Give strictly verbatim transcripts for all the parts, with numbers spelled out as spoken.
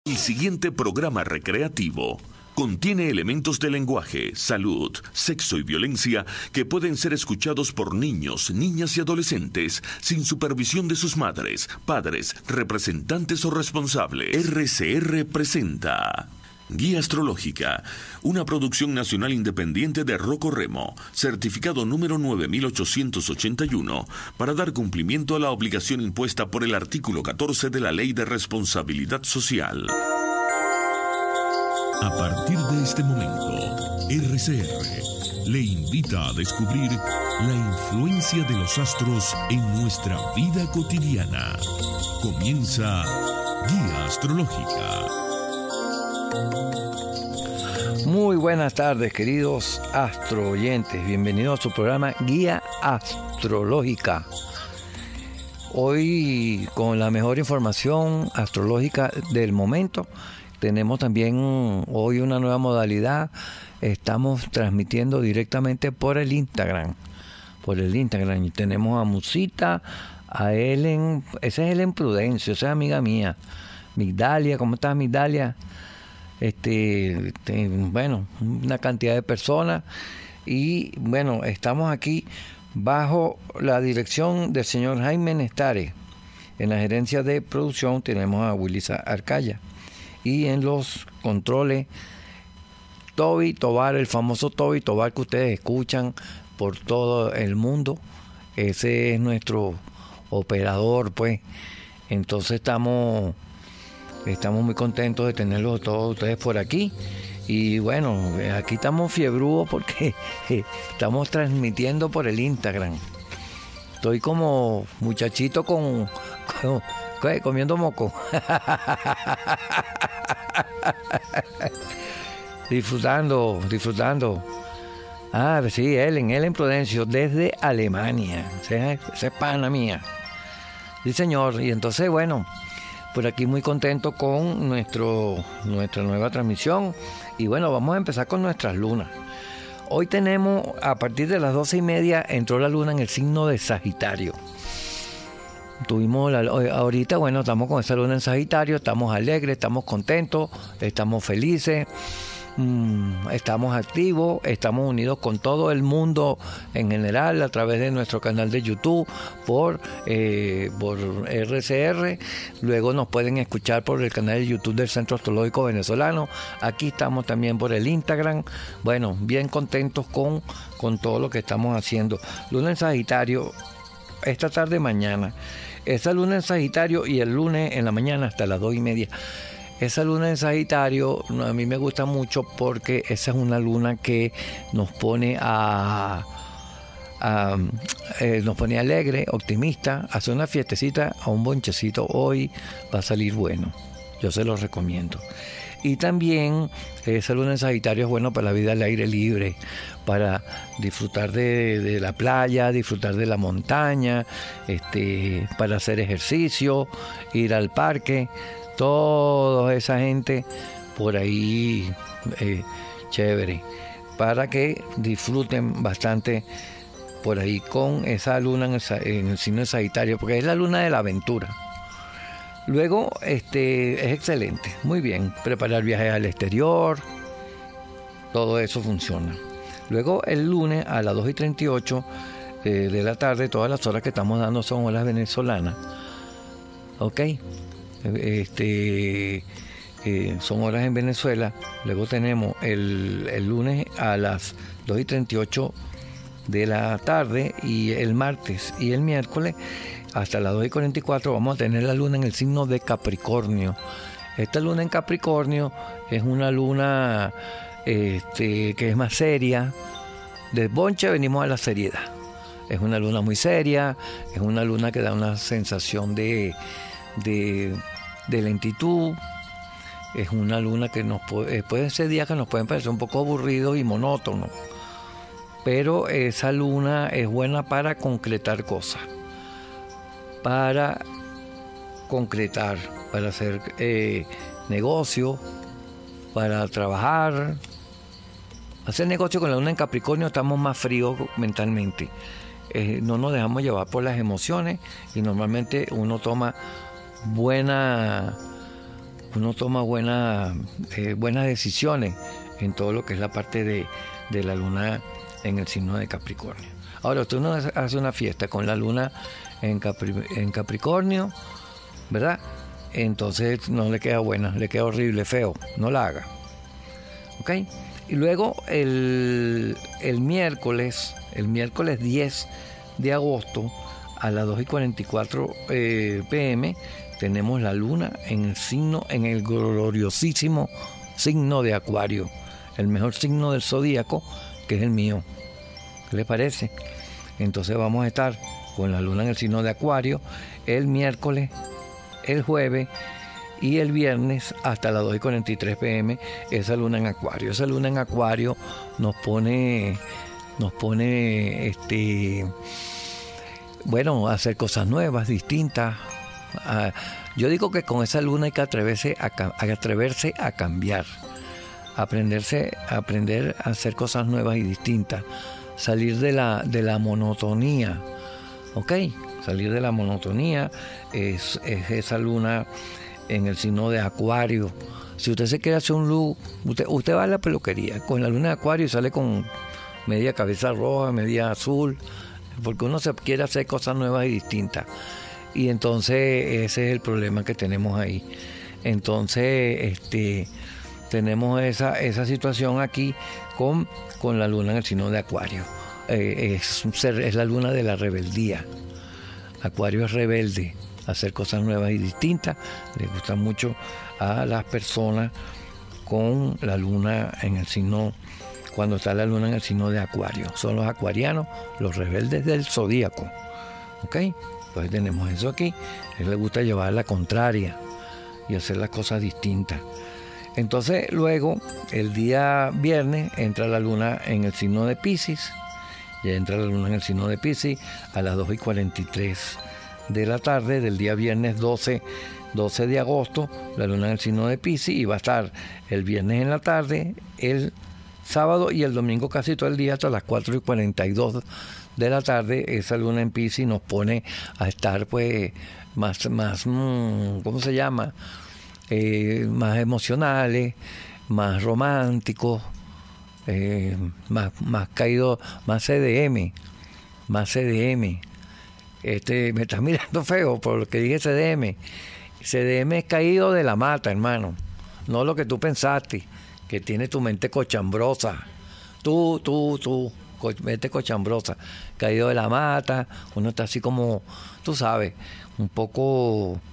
El siguiente programa recreativo contiene elementos de lenguaje, salud, sexo y violencia que pueden ser escuchados por niños, niñas y adolescentes sin supervisión de sus madres, padres, representantes o responsables. R C R presenta Guía Astrológica, una producción nacional independiente de Rocco Remo, certificado número nueve mil ochocientos ochenta y uno, para dar cumplimiento a la obligación impuesta por el artículo catorce de la Ley de Responsabilidad Social. A partir de este momento, R C R le invita a descubrir la influencia de los astros en nuestra vida cotidiana. Comienza Guía Astrológica. Muy buenas tardes, queridos astro oyentes. Bienvenidos a su programa Guía Astrológica. Hoy, con la mejor información astrológica del momento, tenemos también hoy una nueva modalidad. Estamos transmitiendo directamente por el Instagram. Por el Instagram. Y tenemos a Musita, a Ellen. Esa es Ellen Prudencio, esa es amiga mía. Migdalia, ¿cómo estás, Migdalia? Este, este, bueno, una cantidad de personas. Y bueno, estamos aquí bajo la dirección del señor Jaime Nestare. En la gerencia de producción tenemos a Wilisa Arcaya. Y en los controles, Toby Tobar, el famoso Toby Tobar que ustedes escuchan por todo el mundo. Ese es nuestro operador, pues. Entonces estamos, estamos muy contentos de tenerlos todos ustedes por aquí. Y bueno, aquí estamos fiebrudos porque estamos transmitiendo por el Instagram. Estoy como muchachito con... con ¿Qué? Comiendo moco. disfrutando, disfrutando. Ah, sí, Ellen, Ellen Prudencio, desde Alemania. Esa es pana mía. Sí, señor. Y entonces, bueno, por aquí muy contento con nuestro, nuestra nueva transmisión. Y bueno, vamos a empezar con nuestras lunas. Hoy tenemos, a partir de las doce y media, entró la luna en el signo de Sagitario. Tuvimos la, ahorita, bueno, estamos con esa luna en Sagitario, estamos alegres, estamos contentos, estamos felices, mmm, estamos activos, estamos unidos con todo el mundo en general a través de nuestro canal de YouTube por, eh, por R C R. Luego nos pueden escuchar por el canal de YouTube del Centro Astrológico Venezolano. Aquí estamos también por el Instagram. Bueno, bien contentos con, con todo lo que estamos haciendo. Luna en Sagitario, esta tarde, mañana. Esa luna en Sagitario y el lunes en la mañana hasta las dos y media. Esa luna en Sagitario a mí me gusta mucho porque esa es una luna que nos pone a, a eh, nos pone alegre, optimista, hace una fiestecita, a un bonchecito. Hoy va a salir bueno. Yo se los recomiendo. Y también esa luna en Sagitario es bueno para la vida al aire libre, para disfrutar de, de la playa, disfrutar de la montaña, este, para hacer ejercicio, ir al parque, toda esa gente por ahí, eh, chévere, para que disfruten bastante por ahí con esa luna en el, en el signo de Sagitario, porque es la luna de la aventura. Luego, este, es excelente, muy bien, preparar viajes al exterior, todo eso funciona. Luego, el lunes a las dos y treinta y ocho eh, de la tarde, todas las horas que estamos dando son horas venezolanas, ¿ok? Este, eh, son horas en Venezuela. Luego tenemos el, el lunes a las dos y treinta y ocho de la tarde y el martes y el miércoles hasta las dos y cuarenta y cuatro vamos a tener la luna en el signo de Capricornio. Esta luna en Capricornio es una luna este, que es más seria. De bonche venimos a la seriedad. Es una luna muy seria, es una luna que da una sensación de, de, de lentitud. Es una luna que nos puede, pueden ser días que nos pueden parecer un poco aburridos y monótonos. Pero esa luna es buena para concretar cosas. Para concretar, para hacer eh, negocio, para trabajar. Hacer negocio con la luna en Capricornio estamos más fríos mentalmente. Eh, no nos dejamos llevar por las emociones y normalmente uno toma buena uno toma buena, eh, buenas decisiones en todo lo que es la parte de, de la luna en el signo de Capricornio. Ahora, usted no hace una fiesta con la luna en, Capri, en Capricornio, ¿verdad? Entonces no le queda buena, le queda horrible, feo, no la haga. ¿Ok? Y luego el, el miércoles, el miércoles diez de agosto a las dos y cuarenta y cuatro eh, pm tenemos la luna en el signo, en el gloriosísimo signo de Acuario, el mejor signo del zodíaco, que es el mío. ¿Qué le parece? Entonces vamos a estar con la luna en el signo de Acuario el miércoles, el jueves y el viernes hasta las dos y cuarenta y tres pm, esa luna en Acuario. Esa luna en Acuario nos pone, nos pone, este, bueno, a hacer cosas nuevas, distintas. A, yo digo que con esa luna hay que atreverse a, a atreverse a cambiar, aprenderse, aprender a hacer cosas nuevas y distintas, salir de la, de la monotonía, ¿ok? Salir de la monotonía es, es esa luna en el signo de Acuario. Si usted se quiere hacer un look, usted, usted va a la peluquería con la luna de Acuario y sale con media cabeza roja, media azul, porque uno se quiere hacer cosas nuevas y distintas. Y entonces ese es el problema que tenemos ahí. Entonces, este, tenemos esa, esa situación aquí con, con la luna en el signo de Acuario. Eh, es, es la luna de la rebeldía. Acuario es rebelde, hacer cosas nuevas y distintas. Le gusta mucho a las personas con la luna en el signo, cuando está la luna en el signo de Acuario. Son los acuarianos, los rebeldes del zodíaco. ¿Ok? Pues tenemos eso aquí. A él le gusta llevar la contraria y hacer las cosas distintas. Entonces luego, el día viernes, entra la luna en el signo de Piscis. Ya entra la luna en el signo de Piscis a las dos y cuarenta y tres de la tarde del día viernes doce de agosto, la luna en el signo de Piscis, y va a estar el viernes en la tarde, el sábado y el domingo casi todo el día hasta las cuatro y cuarenta y dos de la tarde. Esa luna en Piscis nos pone a estar pues más, más ¿cómo se llama? Eh, más emocionales, más románticos, Eh, más, más caído, más C D M, más C D M. Este, me estás mirando feo por lo que dije C D M. C D M es caído de la mata, hermano. No lo que tú pensaste, que tiene tu mente cochambrosa. Tú, tú, tú, co mente cochambrosa. Caído de la mata, uno está así como, tú sabes, un poco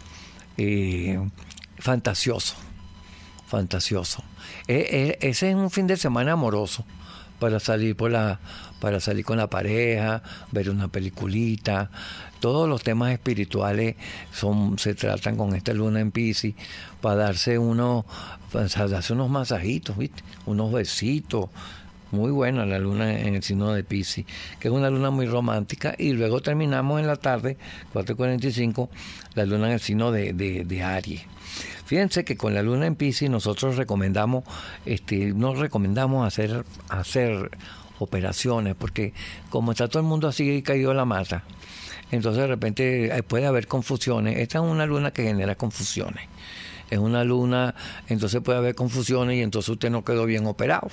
eh, fantasioso. Fantasioso. E, e, ese es un fin de semana amoroso para salir por la, para salir con la pareja, ver una peliculita. Todos los temas espirituales son, se tratan con esta luna en Piscis, para darse unos, para darse unos masajitos, ¿viste? Unos besitos. Muy buena la luna en el signo de Piscis, que es una luna muy romántica. Y luego terminamos en la tarde, cuatro y cuarenta y cinco, la luna en el signo de, de, de Aries. Fíjense que con la luna en Piscis nosotros recomendamos, este, nos recomendamos hacer, hacer operaciones, porque como está todo el mundo así caído a la mata, entonces de repente puede haber confusiones. Esta es una luna que genera confusiones. Es una luna, entonces puede haber confusiones y entonces usted no quedó bien operado.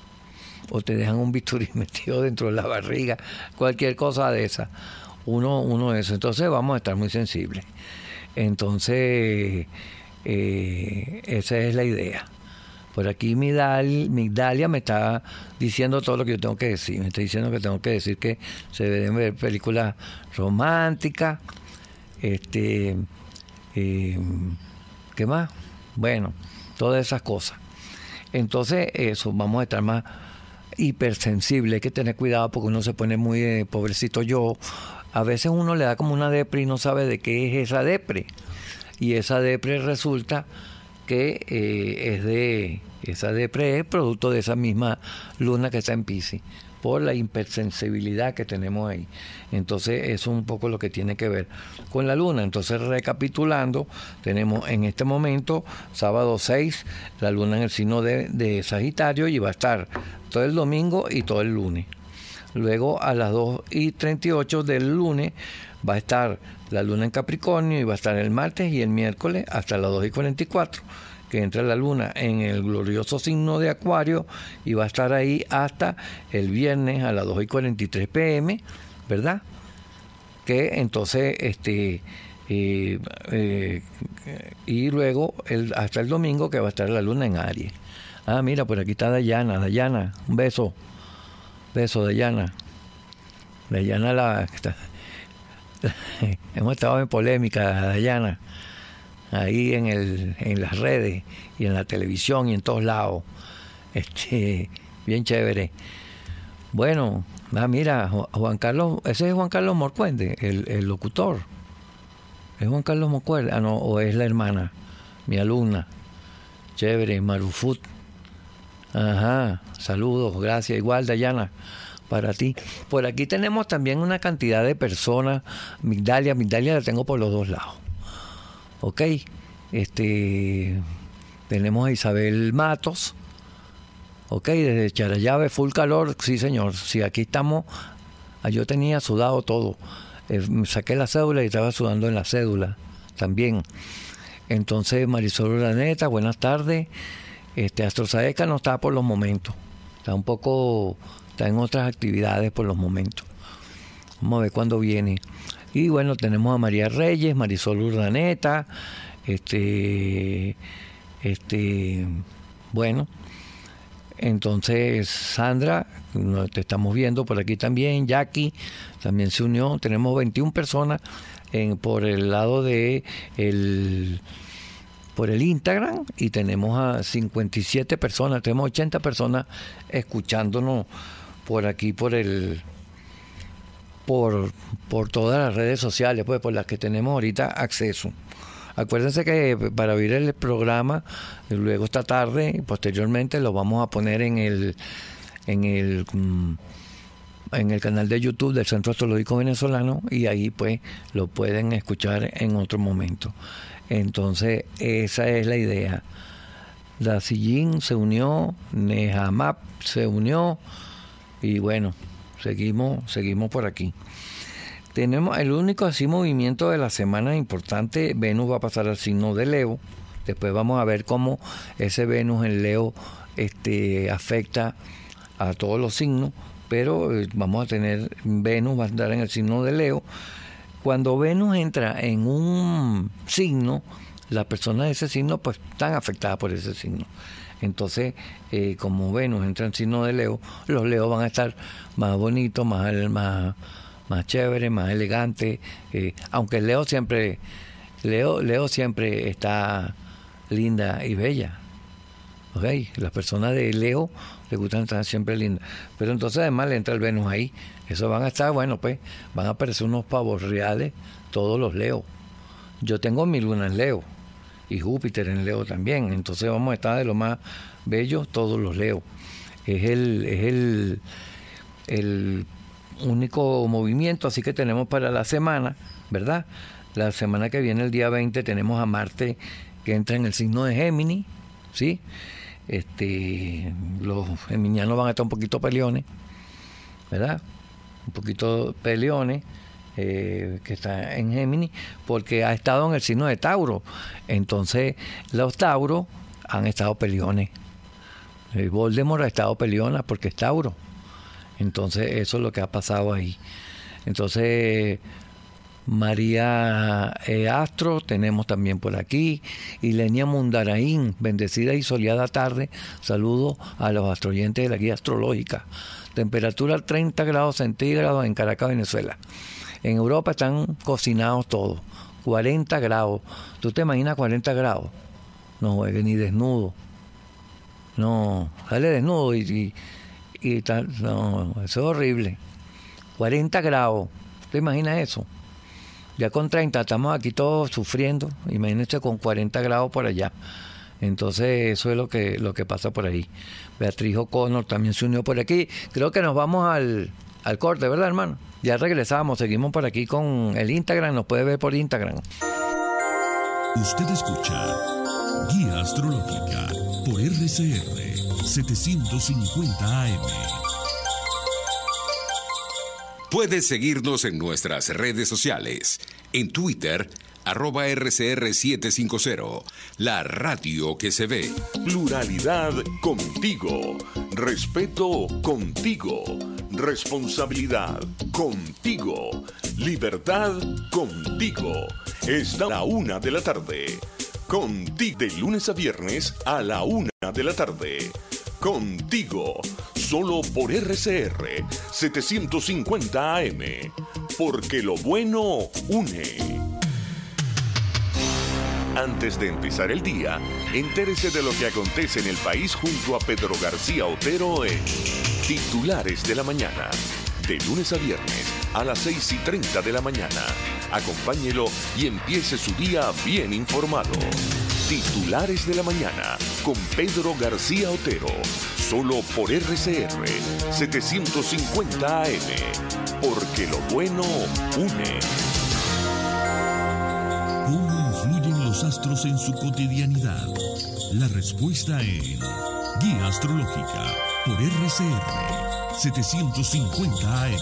O te dejan un bisturí metido dentro de la barriga, cualquier cosa de esa. Uno, uno de eso. Entonces vamos a estar muy sensibles. Entonces, eh, esa es la idea. Por aquí Migdal, Migdalia me está diciendo todo lo que yo tengo que decir. Me está diciendo que tengo que decir que se deben ver películas románticas. Este, eh, ¿qué más? Bueno, todas esas cosas. Entonces, eso, vamos a estar más hipersensible. Hay que tener cuidado porque uno se pone muy eh, pobrecito yo. A veces uno le da como una depre y no sabe de qué es esa depre. Y esa depre resulta que eh, es de esa depre es producto de esa misma luna que está en Piscis, por la hipersensibilidad que tenemos ahí. Entonces eso es un poco lo que tiene que ver con la luna. Entonces, recapitulando, tenemos en este momento sábado seis la luna en el signo de, de Sagitario, y va a estar todo el domingo y todo el lunes. Luego a las dos y treinta y ocho del lunes va a estar la luna en Capricornio, y va a estar el martes y el miércoles hasta las dos y cuarenta y cuatro. que entra la luna en el glorioso signo de Acuario y va a estar ahí hasta el viernes a las dos y cuarenta y tres pm, ¿verdad? Que entonces, este, eh, eh, y luego el, hasta el domingo que va a estar la luna en Aries. Ah, mira, por aquí está Dayana. Dayana, un beso. Beso, Dayana. Dayana la... Está, hemos estado en polémica, Dayana. Ahí en el, en las redes y en la televisión y en todos lados. Este, bien chévere. Bueno, ah, mira, Juan Carlos, ese es Juan Carlos Morcuende, el, el locutor. ¿Es Juan Carlos Morcuende? Ah, no, o es la hermana, mi alumna. Chévere, Marufut. Ajá, saludos, gracias. Igual, Dayana, para ti. Por aquí tenemos también una cantidad de personas. Migdalia, Migdalia la tengo por los dos lados. Ok, este, tenemos a Isabel Matos. Ok, desde Charallave, full calor. Sí, señor, sí, aquí estamos. Yo tenía sudado todo. Eh, saqué la cédula y estaba sudando en la cédula también. Entonces, Marisol Uraneta, buenas tardes. Este, Astrosaeca no está por los momentos. Está un poco, está en otras actividades por los momentos. Vamos a ver cuándo viene. Y bueno, tenemos a María Reyes, Marisol Urdaneta, este, este, bueno, entonces Sandra, te estamos viendo por aquí también, Jackie también se unió, tenemos veintiuna personas en, por el lado de el, por el Instagram y tenemos a cincuenta y siete personas, tenemos ochenta personas escuchándonos por aquí, por el... Por, por todas las redes sociales, pues por las que tenemos ahorita acceso. Acuérdense que para oír el programa, luego esta tarde y posteriormente lo vamos a poner en el en el en el canal de YouTube del Centro Astrológico Venezolano y ahí pues lo pueden escuchar en otro momento. Entonces esa es la idea. Dacillín se unió, Nejamap se unió y bueno, Seguimos, seguimos por aquí. Tenemos el único así movimiento de la semana importante. Venus va a pasar al signo de Leo. Después vamos a ver cómo ese Venus en Leo este, afecta a todos los signos. Pero eh, vamos a tener, Venus va a estar en el signo de Leo. Cuando Venus entra en un signo, las personas de ese signo pues están afectadas por ese signo. Entonces, eh, como Venus entra en signo de Leo, los Leos van a estar más bonitos, más, más, más chéveres, más elegantes. Eh, aunque Leo siempre, Leo, Leo siempre está linda y bella. ¿Okay? Las personas de Leo les gustan estar siempre lindas. Pero entonces además le entra el Venus ahí. Eso van a estar, bueno, pues, van a aparecer unos pavos reales todos los Leos. Yo tengo mi luna en Leo. Y Júpiter en Leo también, entonces vamos a estar de lo más bello todos los Leo. Es el, es el, el único movimiento así que tenemos para la semana, ¿verdad? La semana que viene, el día veinte, tenemos a Marte que entra en el signo de Géminis, ¿sí? Este, los geminianos van a estar un poquito peleones, ¿verdad? Un poquito peleones. Eh, que está en Géminis, porque ha estado en el signo de Tauro. Entonces, los Tauros han estado peleones. El Voldemort ha estado peleona porque es Tauro. Entonces, eso es lo que ha pasado ahí. Entonces, María eh, Astro, tenemos también por aquí. Ilenia Mundaraín, bendecida y soleada tarde. Saludos a los astroyentes de la guía astrológica. Temperatura treinta grados centígrados en Caracas, Venezuela. En Europa están cocinados todos. cuarenta grados. ¿Tú te imaginas cuarenta grados? No juegues ni desnudo. No, sale desnudo y, y, y tal. No, eso es horrible. cuarenta grados. ¿Te imaginas eso? Ya con treinta estamos aquí todos sufriendo. Imagínense con cuarenta grados por allá. Entonces eso es lo que, lo que pasa por ahí. Beatriz O'Connor también se unió por aquí. Creo que nos vamos al, al corte, ¿verdad, hermano? Ya regresamos, seguimos por aquí con el Instagram, nos puede ver por Instagram. Usted escucha Guía Astrológica por R C R setecientos cincuenta A M. Puedes seguirnos en nuestras redes sociales. En Twitter, arroba R C R setecientos cincuenta, la radio que se ve. Pluralidad contigo. Respeto contigo. Responsabilidad contigo. Libertad contigo. Está a la una de la tarde. Contigo de lunes a viernes a la una de la tarde. Contigo, solo por R C R setecientos cincuenta A M, porque lo bueno une. Antes de empezar el día, entérese de lo que acontece en el país junto a Pedro García Otero en Titulares de la Mañana, de lunes a viernes a las seis y treinta de la mañana. Acompáñelo y empiece su día bien informado. Titulares de la Mañana con Pedro García Otero, solo por R C R setecientos cincuenta A M, porque lo bueno une. ¿Cómo influyen los astros en su cotidianidad? La respuesta en Guía Astrológica por R C R setecientos cincuenta A M.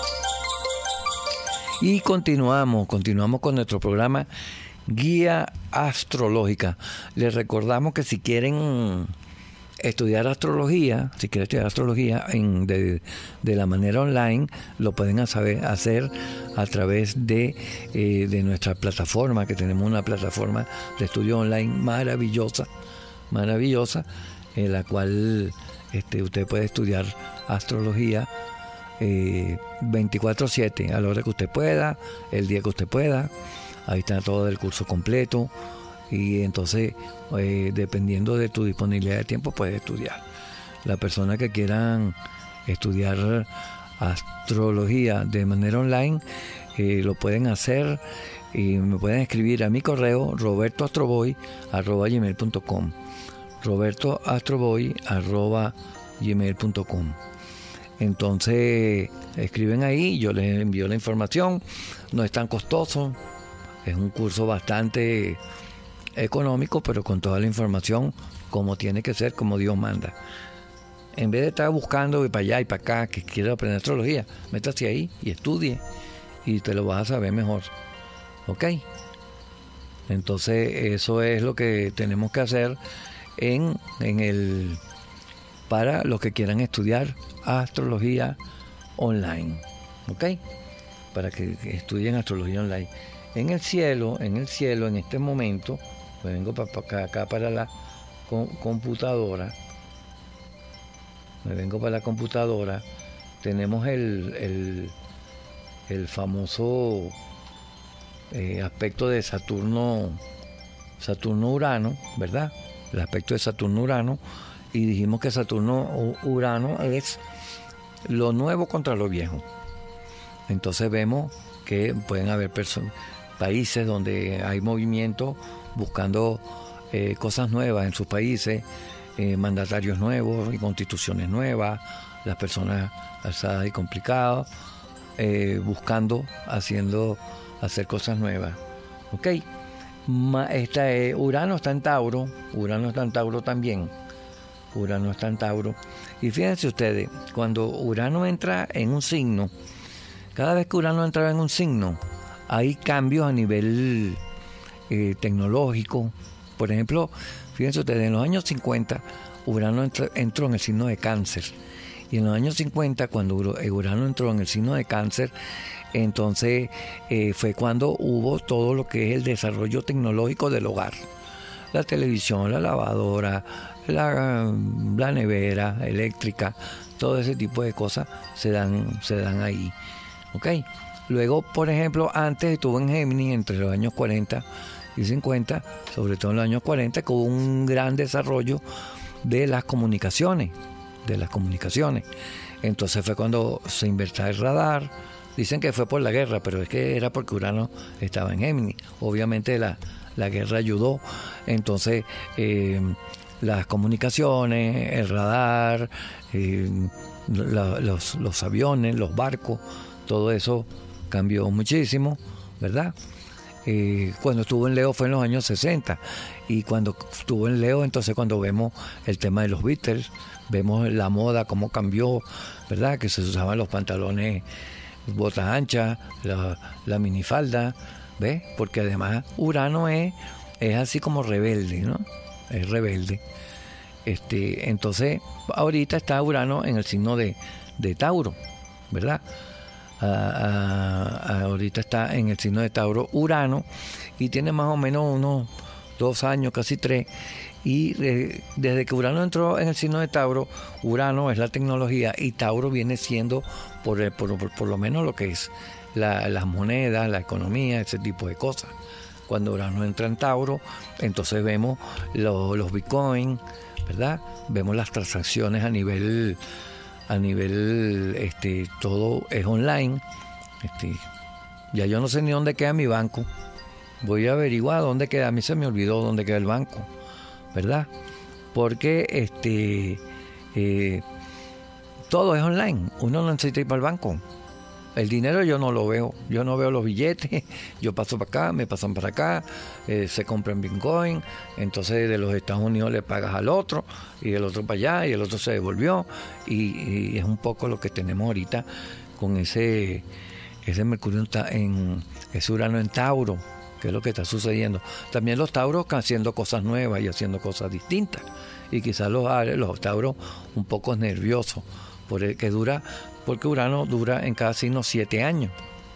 Y continuamos, continuamos con nuestro programa Guía Astrológica. Les recordamos que si quieren estudiar astrología, si quieren estudiar astrología en, de, de la manera online, lo pueden hacer, hacer a través de, eh, de nuestra plataforma, que tenemos una plataforma de estudio online maravillosa, maravillosa, en la cual este, usted puede estudiar astrología eh, veinticuatro siete, a la hora que usted pueda, el día que usted pueda. Ahí está todo el curso completo y entonces eh, dependiendo de tu disponibilidad de tiempo puedes estudiar. Las personas que quieran estudiar astrología de manera online eh, lo pueden hacer y me pueden escribir a mi correo robertoastroboy arroba gmail punto com robertoastroboy arroba gmail punto com. Entonces escriben ahí, yo les envío la información. No es tan costoso. Es un curso bastante económico, pero con toda la información como tiene que ser, como Dios manda. En vez de estar buscando y para allá y para acá, que quiera aprender astrología, métase ahí y estudie y te lo vas a saber mejor. ¿Ok? Entonces eso es lo que tenemos que hacer en, en el para los que quieran estudiar astrología online. ¿Ok? Para que, que estudien astrología online. En el cielo, en el cielo, en este momento, me vengo para acá, acá para la com- computadora, me vengo para la computadora, tenemos el, el, el famoso eh, aspecto de Saturno, Saturno-Urano, ¿verdad? El aspecto de Saturno-Urano, y dijimos que Saturno-Urano es lo nuevo contra lo viejo. Entonces vemos que pueden haber personas, países donde hay movimiento buscando eh, cosas nuevas en sus países, eh, mandatarios nuevos y constituciones nuevas, las personas alzadas y complicadas, eh, buscando, haciendo, hacer cosas nuevas. ¿Ok? Ma, esta, eh, Urano está en Tauro, Urano está en Tauro también, Urano está en Tauro. Y fíjense ustedes, cuando Urano entra en un signo, cada vez que Urano entra en un signo, hay cambios a nivel eh, tecnológico. Por ejemplo, fíjense ustedes, en los años cincuenta Urano entró, entró en el signo de Cáncer. Y en los años cincuenta, cuando Urano entró en el signo de Cáncer, entonces eh, fue cuando hubo todo lo que es el desarrollo tecnológico del hogar. La televisión, la lavadora, la, la nevera eléctrica, todo ese tipo de cosas se dan, se dan ahí. ¿Ok? Luego, por ejemplo, antes estuvo en Géminis entre los años cuarenta y cincuenta, sobre todo en los años cuarenta, que hubo un gran desarrollo de las comunicaciones, de las comunicaciones. Entonces fue cuando se inventó el radar. Dicen que fue por la guerra, pero es que era porque Urano estaba en Géminis. Obviamente la, la guerra ayudó. Entonces, eh, las comunicaciones, el radar, eh, la, los, los aviones, los barcos, todo eso cambió muchísimo, ¿verdad? Eh, cuando estuvo en Leo fue en los años sesenta, y cuando estuvo en Leo, entonces cuando vemos el tema de los Beatles, vemos la moda, cómo cambió, ¿verdad? Que se usaban los pantalones, botas anchas, la, la minifalda, ¿ves? Porque además Urano es, es así como rebelde, ¿no? Es rebelde. Este, entonces, ahorita está Urano en el signo de, de Tauro, ¿verdad? Ah, ah, ahorita está en el signo de Tauro Urano y tiene más o menos unos dos años, casi tres. Y eh, desde que Urano entró en el signo de Tauro, Urano es la tecnología y Tauro viene siendo por, el, por, por, por lo menos lo que es la, las monedas, la economía, ese tipo de cosas. Cuando Urano entra en Tauro, entonces vemos lo, los Bitcoin, ¿verdad? Vemos las transacciones a nivel, a nivel, este, todo es online. Este, ya yo no sé ni dónde queda mi banco. Voy a averiguar dónde queda. A mí se me olvidó dónde queda el banco, ¿verdad? Porque este eh, todo es online. Uno no necesita ir para el banco. El dinero yo no lo veo. Yo no veo los billetes. Yo paso para acá, me pasan para acá. Eh, se compran Bitcoin. Entonces de los Estados Unidos le pagas al otro y el otro para allá y el otro se devolvió. Y, y es un poco lo que tenemos ahorita con ese, ese Mercurio en ese Urano en Tauro, que es lo que está sucediendo. También los Tauros haciendo cosas nuevas y haciendo cosas distintas. Y quizás los, los Tauros un poco nerviosos, porque dura, porque Urano dura en cada signo siete años.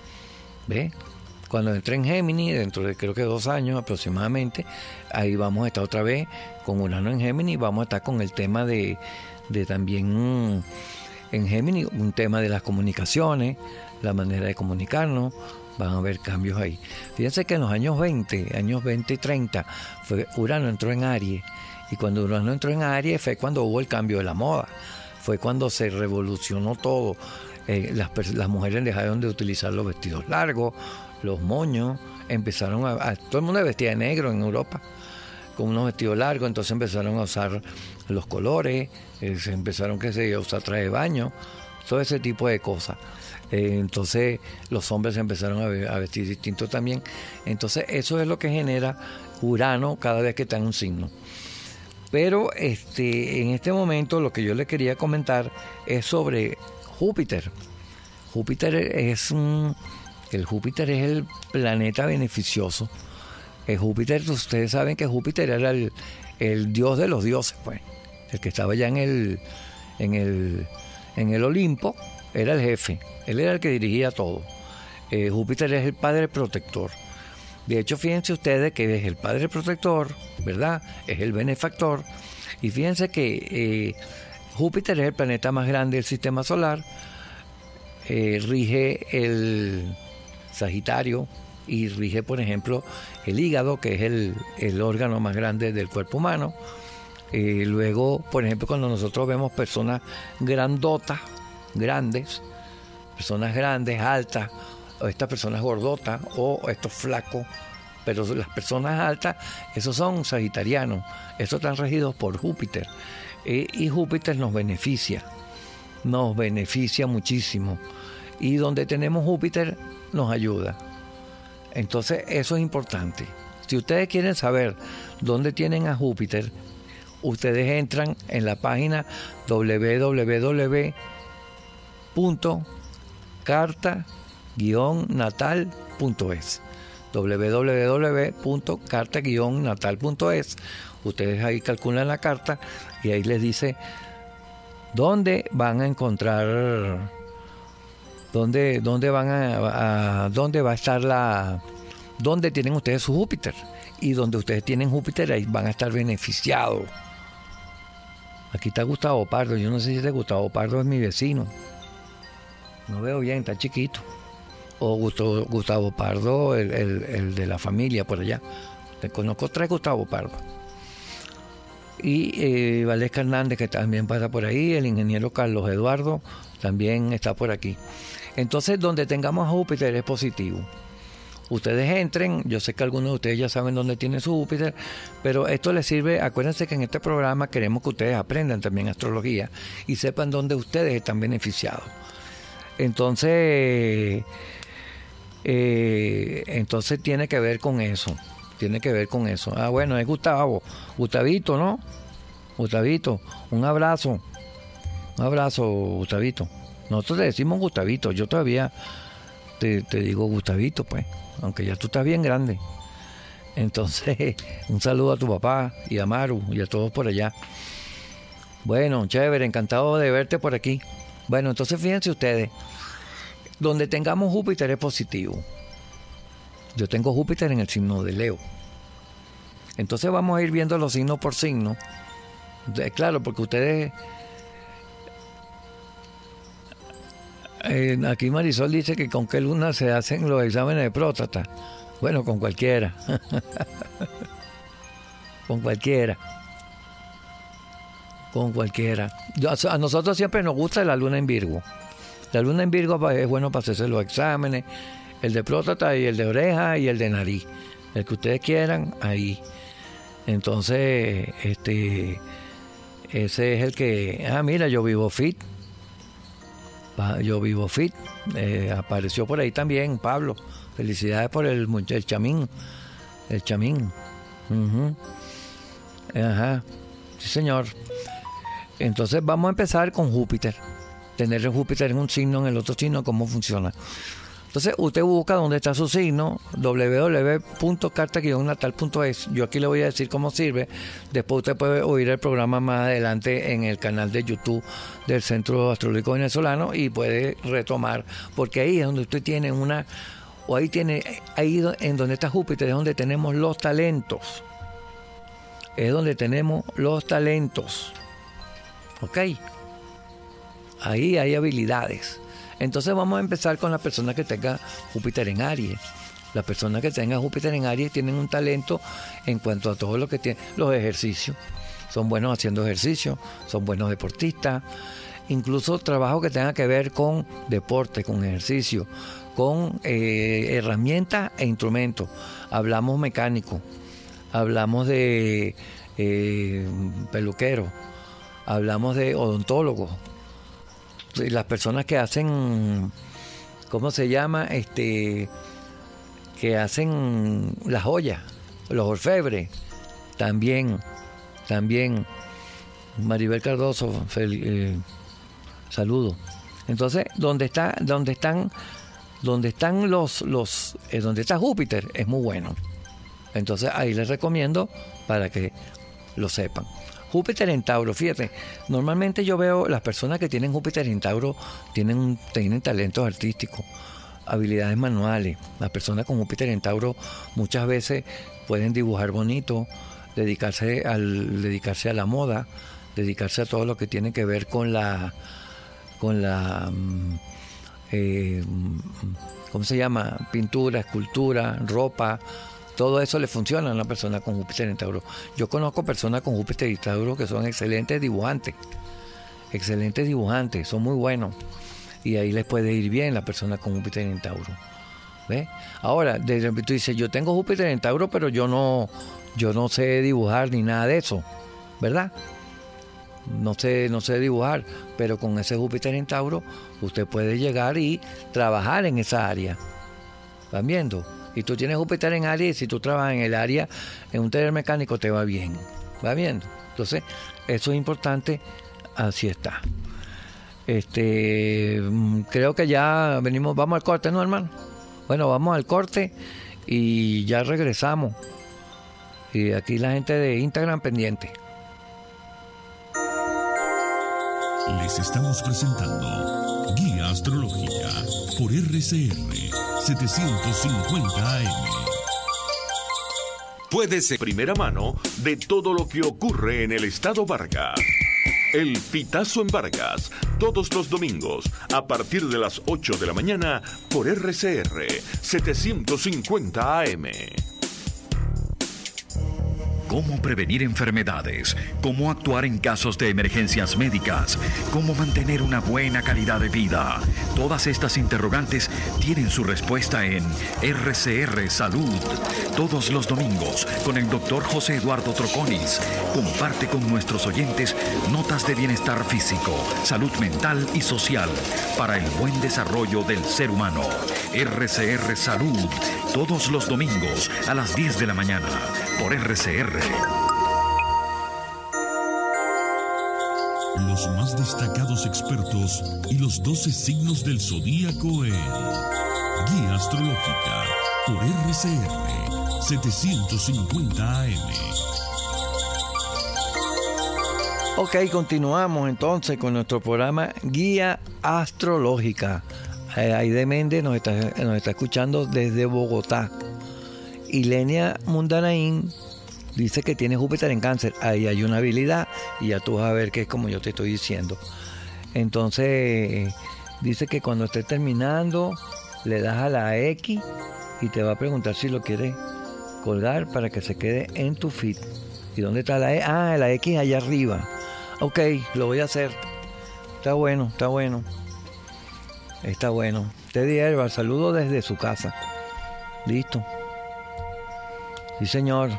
¿Ve? Cuando entre en Géminis, dentro de creo que dos años aproximadamente, ahí vamos a estar otra vez con Urano en Géminis, vamos a estar con el tema de, de también mmm, en Géminis, un tema de las comunicaciones, la manera de comunicarnos. Van a haber cambios ahí. Fíjense que en los años veinte, años veinte y treinta, fue, Urano entró en Aries. Y cuando Urano entró en Aries fue cuando hubo el cambio de la moda. Fue cuando se revolucionó todo. Eh, las, las mujeres dejaron de utilizar los vestidos largos, los moños. Empezaron a, a... Todo el mundo vestía de negro en Europa, con unos vestidos largos. Entonces empezaron a usar los colores. Eh, se empezaron que se, a usar traje de baño. Todo ese tipo de cosas. Eh, entonces los hombres empezaron a, a vestir distinto también. Entonces eso es lo que genera Urano cada vez que está en un signo. Pero este, en este momento lo que yo le quería comentar es sobre Júpiter. Júpiter es un, el Júpiter es el planeta beneficioso. El Júpiter, ustedes saben que Júpiter era el, el dios de los dioses, pues, el que estaba ya en el, en el, en el Olimpo. Era el jefe, él era el que dirigía todo. Eh, Júpiter es el padre protector. De hecho, fíjense ustedes que es el padre protector, ¿verdad? Es el benefactor. Y fíjense que eh, Júpiter es el planeta más grande del sistema solar. Eh, rige el Sagitario y rige, por ejemplo, el hígado, que es el, el órgano más grande del cuerpo humano. Eh, luego, por ejemplo, cuando nosotros vemos personas grandotas, grandes, personas grandes, altas, o estas personas gordotas, o estos flacos, pero las personas altas, esos son sagitarianos, esos están regidos por Júpiter, eh, y Júpiter nos beneficia, nos beneficia muchísimo, y donde tenemos Júpiter nos ayuda. Entonces eso es importante. Si ustedes quieren saber dónde tienen a Júpiter, ustedes entran en la página doble u doble u doble u punto carta guion natal punto es doble u doble u doble u punto carta guion natal punto es. Ustedes ahí calculan la carta y ahí les dice dónde van a encontrar, dónde, dónde van a, a dónde va a estar la, dónde tienen ustedes su Júpiter, y donde ustedes tienen Júpiter ahí van a estar beneficiados. Aquí está Gustavo Pardo. Yo no sé si este Gustavo Pardo es mi vecino. No veo bien, está chiquito. O Gustavo, Gustavo Pardo, el, el, el de la familia por allá. Te conozco tres Gustavo Pardo. Y eh, Valesca Hernández, que también pasa por ahí. El ingeniero Carlos Eduardo también está por aquí. Entonces, donde tengamos a Júpiter es positivo. Ustedes entren, yo sé que algunos de ustedes ya saben dónde tiene su Júpiter, pero esto les sirve. Acuérdense que en este programa queremos que ustedes aprendan también astrología y sepan dónde ustedes están beneficiados. Entonces, eh, entonces tiene que ver con eso, tiene que ver con eso. Ah, bueno, es Gustavo, Gustavito, ¿no? Gustavito, un abrazo, un abrazo, Gustavito. Nosotros le decimos Gustavito, yo todavía te, te digo Gustavito, pues, aunque ya tú estás bien grande. Entonces, un saludo a tu papá y a Maru y a todos por allá. Bueno, chévere, encantado de verte por aquí. Bueno, entonces fíjense ustedes, donde tengamos Júpiter es positivo. Yo tengo Júpiter en el signo de Leo. Entonces vamos a ir viendo los signos por signo. Entonces, claro, porque ustedes... Eh, aquí Marisol dice que con qué luna se hacen los exámenes de próstata. Bueno, con cualquiera. Con cualquiera. Con cualquiera. Yo, a nosotros siempre nos gusta la luna en Virgo. La luna en Virgo es bueno para hacerse los exámenes. El de próstata y el de oreja y el de nariz. El que ustedes quieran, ahí. Entonces, este... ese es el que... Ah, mira, Yo Vivo Fit. Yo Vivo Fit. Eh, apareció por ahí también, Pablo. Felicidades por el, el chamín. El chamín. Uh-huh. Ajá. Sí, señor. Entonces vamos a empezar con Júpiter. Tener el Júpiter en un signo, en el otro signo, ¿cómo funciona? Entonces usted busca dónde está su signo, doble u doble u doble u punto carta guion natal punto es. Yo aquí le voy a decir cómo sirve. Después usted puede oír el programa más adelante en el canal de YouTube del Centro Astrológico Venezolano y puede retomar, porque ahí es donde usted tiene una, o ahí tiene, ahí en donde está Júpiter es donde tenemos los talentos. Es donde tenemos los talentos. ¿Ok? Ahí hay habilidades. Entonces vamos a empezar con la persona que tenga Júpiter en Aries. Las personas que tengan Júpiter en Aries tienen un talento en cuanto a todo lo que tienen, los ejercicios. Son buenos haciendo ejercicio, son buenos deportistas, incluso trabajo que tenga que ver con deporte, con ejercicio, con eh, herramientas e instrumentos. Hablamos mecánico, hablamos de eh, peluquero, hablamos de odontólogo. Las personas que hacen, ¿cómo se llama? Este, que hacen las joyas, los orfebres, también, también. Maribel Cardoso, fel, eh, saludo. Entonces, donde está, donde están, donde están los, los, eh, donde está Júpiter es muy bueno. Entonces ahí les recomiendo para que lo sepan. Júpiter en Tauro, fíjate, normalmente yo veo las personas que tienen Júpiter en Tauro tienen, tienen talentos artísticos, habilidades manuales. Las personas con Júpiter en Tauro muchas veces pueden dibujar bonito, dedicarse al dedicarse a la moda, dedicarse a todo lo que tiene que ver con la con la eh, ¿cómo se llama? Pintura, escultura, ropa. Todo eso le funciona a una persona con Júpiter en Tauro. Yo conozco personas con Júpiter en Tauro que son excelentes dibujantes. Excelentes dibujantes, son muy buenos. Y ahí les puede ir bien la persona con Júpiter en Tauro. ¿Ves? Ahora, de, tú dices, yo tengo Júpiter en Tauro, pero yo no, yo no sé dibujar ni nada de eso. ¿Verdad? No sé, no sé dibujar, pero con ese Júpiter en Tauro, usted puede llegar y trabajar en esa área. ¿Van viendo? Y tú tienes Júpiter en Aries y si tú trabajas en el área, en un taller mecánico, te va bien. ¿Va viendo? Entonces, eso es importante, así está. Este, creo que ya venimos, vamos al corte, ¿no, hermano? Bueno, vamos al corte y ya regresamos. Y aquí la gente de Instagram pendiente. Les estamos presentando Guía Astrológica por R C R setecientos cincuenta A M. Puede ser primera mano de todo lo que ocurre en el estado Vargas. El Pitazo en Vargas, todos los domingos, a partir de las ocho de la mañana, por R C R setecientos cincuenta A M. Cómo prevenir enfermedades, cómo actuar en casos de emergencias médicas, cómo mantener una buena calidad de vida. Todas estas interrogantes tienen su respuesta en R C R Salud. Todos los domingos, con el doctor José Eduardo Troconis, comparte con nuestros oyentes notas de bienestar físico, salud mental y social para el buen desarrollo del ser humano. R C R Salud, todos los domingos a las diez de la mañana, por R C R. Los más destacados expertos y los doce signos del zodíaco en Guía Astrológica por R C R setecientos cincuenta A M. Ok, continuamos entonces con nuestro programa Guía Astrológica. Eh, Aide Méndez nos está, nos está escuchando desde Bogotá. Y Lenia Mundanaín dice que tiene Júpiter en Cáncer. Ahí hay una habilidad y ya tú vas a ver que es como yo te estoy diciendo. Entonces, dice que cuando esté terminando, le das a la X y te va a preguntar si lo quieres colgar para que se quede en tu feed. ¿Y dónde está la X? Ah, la X allá arriba. Ok, lo voy a hacer. Está bueno, está bueno. Está bueno. Teddy Herbal, saludo desde su casa. Listo. Sí, señor.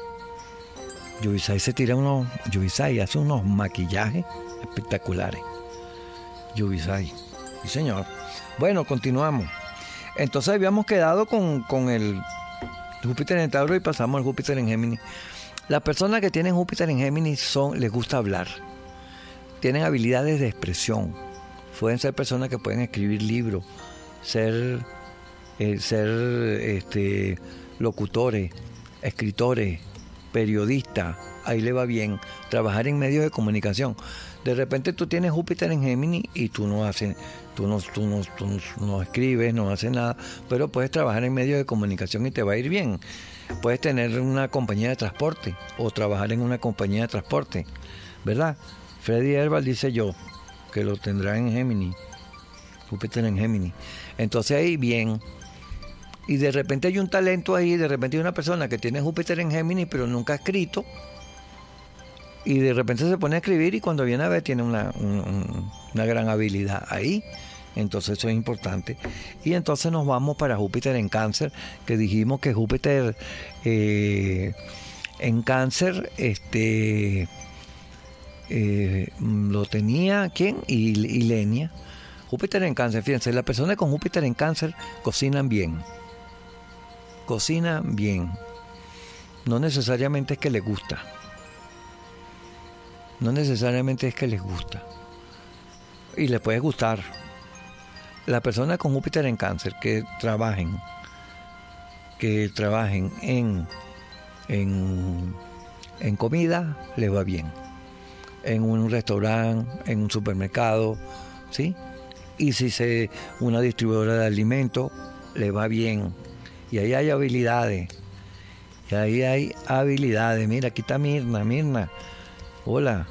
Yubisai se tira unos... Yubisai hace unos maquillajes espectaculares. Yubisai. Sí, señor. Bueno, continuamos. Entonces habíamos quedado con, con el Júpiter en Tauro y pasamos al Júpiter en Géminis. Las personas que tienen Júpiter en Géminis son, les gusta hablar. Tienen habilidades de expresión. Pueden ser personas que pueden escribir libros, ser, eh, ser este, locutores, escritores, periodistas. Ahí le va bien. Trabajar en medios de comunicación. De repente tú tienes Júpiter en Géminis y tú no haces, tú no, tú no, tú no, no escribes, no haces nada, pero puedes trabajar en medios de comunicación y te va a ir bien. Puedes tener una compañía de transporte o trabajar en una compañía de transporte, ¿verdad? Freddy Herbal dice yo que lo tendrá en Géminis, Júpiter en Géminis. Entonces ahí bien. Y de repente hay un talento ahí, de repente hay una persona que tiene Júpiter en Géminis pero nunca ha escrito. Y de repente se pone a escribir y cuando viene a ver tiene una, un, una gran habilidad ahí. Entonces eso es importante. Y entonces nos vamos para Júpiter en Cáncer, que dijimos que Júpiter eh, en Cáncer este, eh, lo tenía, ¿quién? Y, y Lenia. Júpiter en Cáncer, fíjense, las personas con Júpiter en Cáncer cocinan bien. Cocinan bien. No necesariamente es que les gusta. No necesariamente es que les gusta. Y les puede gustar. Las personas con Júpiter en Cáncer que trabajen, que trabajen en, en, en comida, les va bien. En un restaurante, en un supermercado, ¿sí? Y si se una distribuidora de alimentos, les va bien. Y ahí hay habilidades. Y ahí hay habilidades. Mira, aquí está Mirna, Mirna. Hola.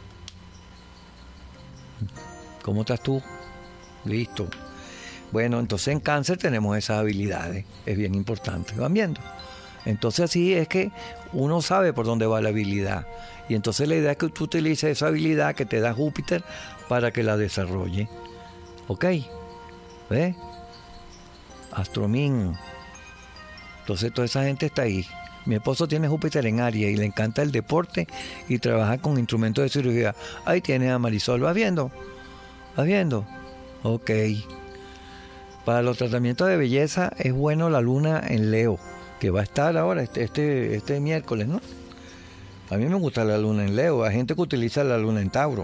¿Cómo estás tú? Listo. Bueno, entonces en Cáncer tenemos esas habilidades. Es bien importante. ¿Van viendo? Entonces así es que uno sabe por dónde va la habilidad. Y entonces la idea es que tú utilices esa habilidad que te da Júpiter para que la desarrolle. ¿Ok? ¿Ves? Astromin. Entonces toda esa gente está ahí. Mi esposo tiene Júpiter en Aries y le encanta el deporte y trabaja con instrumentos de cirugía. Ahí tiene a Marisol. ¿Vas viendo? ¿Vas viendo? Ok. Para los tratamientos de belleza es bueno la luna en Leo, que va a estar ahora este, este, este miércoles, ¿no? A mí me gusta la luna en Leo. Hay gente que utiliza la luna en Tauro.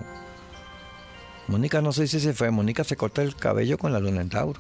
Mónica no sé si se fue. Mónica se corta el cabello con la luna en Tauro.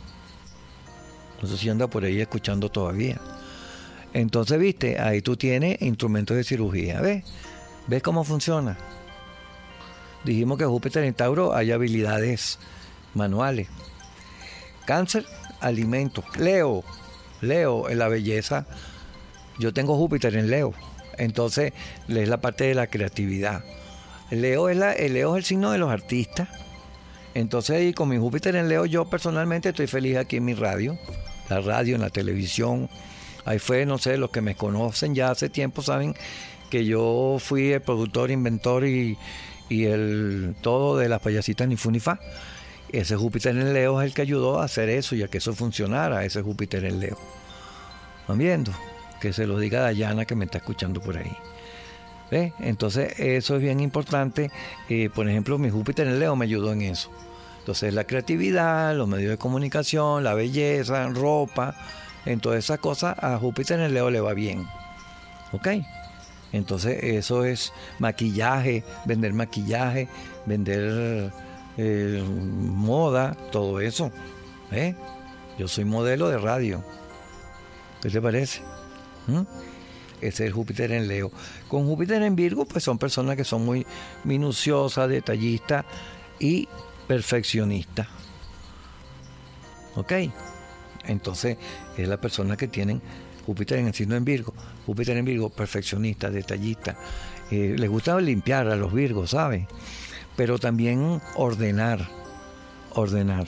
No sé si anda por ahí escuchando todavía. Entonces, viste, ahí tú tienes instrumentos de cirugía. ¿Ves? ¿Ves cómo funciona? Dijimos que Júpiter en Tauro hay habilidades manuales. Cáncer, alimentos. Leo, Leo en la belleza. Yo tengo Júpiter en Leo. Entonces, es la parte de la creatividad. Leo es, la, el Leo es el signo de los artistas. Entonces, y con mi Júpiter en Leo, yo personalmente estoy feliz aquí en mi radio. La radio, en la televisión. Ahí fue, no sé, los que me conocen ya hace tiempo saben que yo fui el productor, inventor y, y el todo de las payasitas ni fu ni fa. Ese Júpiter en Leo es el que ayudó a hacer eso y a que eso funcionara, ese Júpiter en Leo. ¿Van viendo? Que se lo diga Dayana que me está escuchando por ahí. ¿Ves? Entonces eso es bien importante. Eh, por ejemplo, mi Júpiter en Leo me ayudó en eso. Entonces la creatividad, los medios de comunicación, la belleza, ropa, en todas esas cosas a Júpiter en Leo le va bien. ¿Ok? Entonces eso es maquillaje, vender maquillaje, vender eh, moda, todo eso. ¿Eh? Yo soy modelo de radio. ¿Qué te parece? ¿Mm? Ese es Júpiter en Leo. Con Júpiter en Virgo, pues son personas que son muy minuciosas, detallistas y perfeccionistas. ¿Ok? Entonces, es la persona que tienen Júpiter en el signo en Virgo. Júpiter en Virgo, perfeccionista, detallista. Eh, les gusta limpiar a los Virgos, ¿sabes? Pero también ordenar. Ordenar.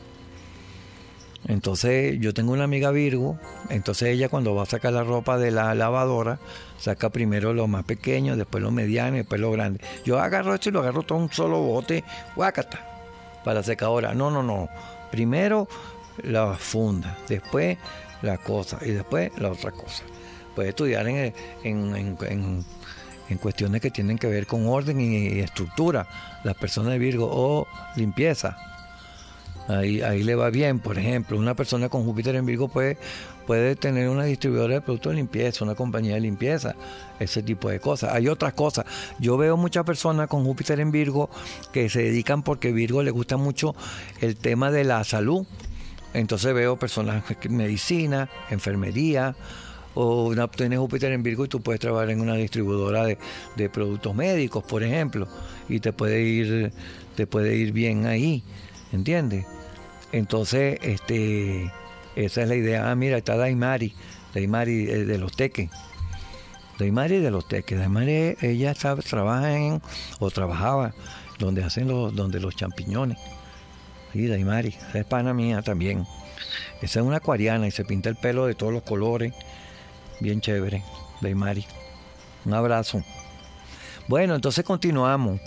Entonces yo tengo una amiga Virgo, entonces ella cuando va a sacar la ropa de la lavadora, saca primero lo más pequeño, después lo mediano y después lo grande. Yo agarro esto y lo agarro todo un solo bote, guácata, para la secadora. No, no, no. Primero la funda, después la cosa y después la otra cosa. Puedes estudiar en, en, en, en, en cuestiones que tienen que ver con orden y estructura, las personas de Virgo, o limpieza. Ahí, ahí le va bien. Por ejemplo, una persona con Júpiter en Virgo puede, puede tener una distribuidora de productos de limpieza, una compañía de limpieza, ese tipo de cosas. Hay otras cosas. Yo veo muchas personas con Júpiter en Virgo que se dedican porque Virgo le gusta mucho el tema de la salud. Entonces veo personas que medicina, enfermería, o una, tienes Júpiter en Virgo y tú puedes trabajar en una distribuidora de, de productos médicos, por ejemplo, y te puede ir, te puede ir bien ahí, ¿entiendes? Entonces, este, esa es la idea. Ah, mira, está Daimari, Daimari de, de los Teques. Daimari de los Teques. Daimari, ella está, trabaja en, o trabajaba, donde hacen los, donde los champiñones. Sí, Daimari, esa es pana mía también. Esa es una acuariana y se pinta el pelo de todos los colores. Bien chévere, Daimari. Un abrazo. Bueno, entonces continuamos.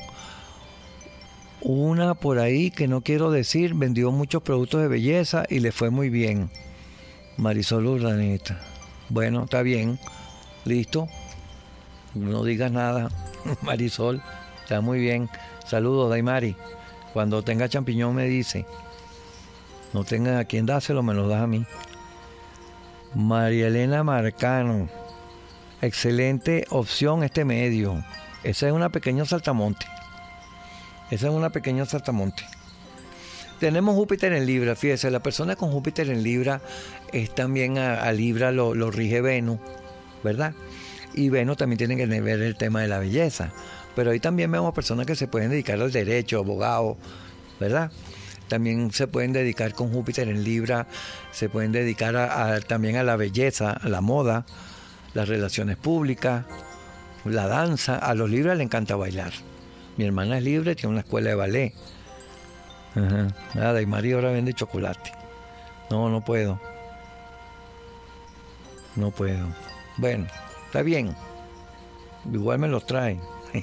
Una por ahí que no quiero decir, vendió muchos productos de belleza y le fue muy bien. Marisol Urdaneta. Bueno, está bien. Listo. No digas nada. Marisol, está muy bien. Saludos, Daimari. Cuando tenga champiñón me dice. No tenga a quien dáselo, me lo das a mí. María Elena Marcano. Excelente opción este medio. Esa es una pequeña saltamonte. Esa es una pequeña saltamonte. Tenemos Júpiter en Libra. Fíjese, la persona con Júpiter en Libra es también a, a Libra lo, lo rige Venus, ¿verdad? Y Venus también tiene que ver el tema de la belleza. Pero ahí también vemos personas que se pueden dedicar al derecho, abogados, ¿verdad? También se pueden dedicar con Júpiter en Libra, se pueden dedicar a, a, también a la belleza, a la moda, las relaciones públicas, la danza. A los Libras les encanta bailar. Mi hermana es libre, tiene una escuela de ballet. Ajá. Nada, y María ahora vende chocolate. No, no puedo. No puedo. Bueno, está bien. Igual me los trae.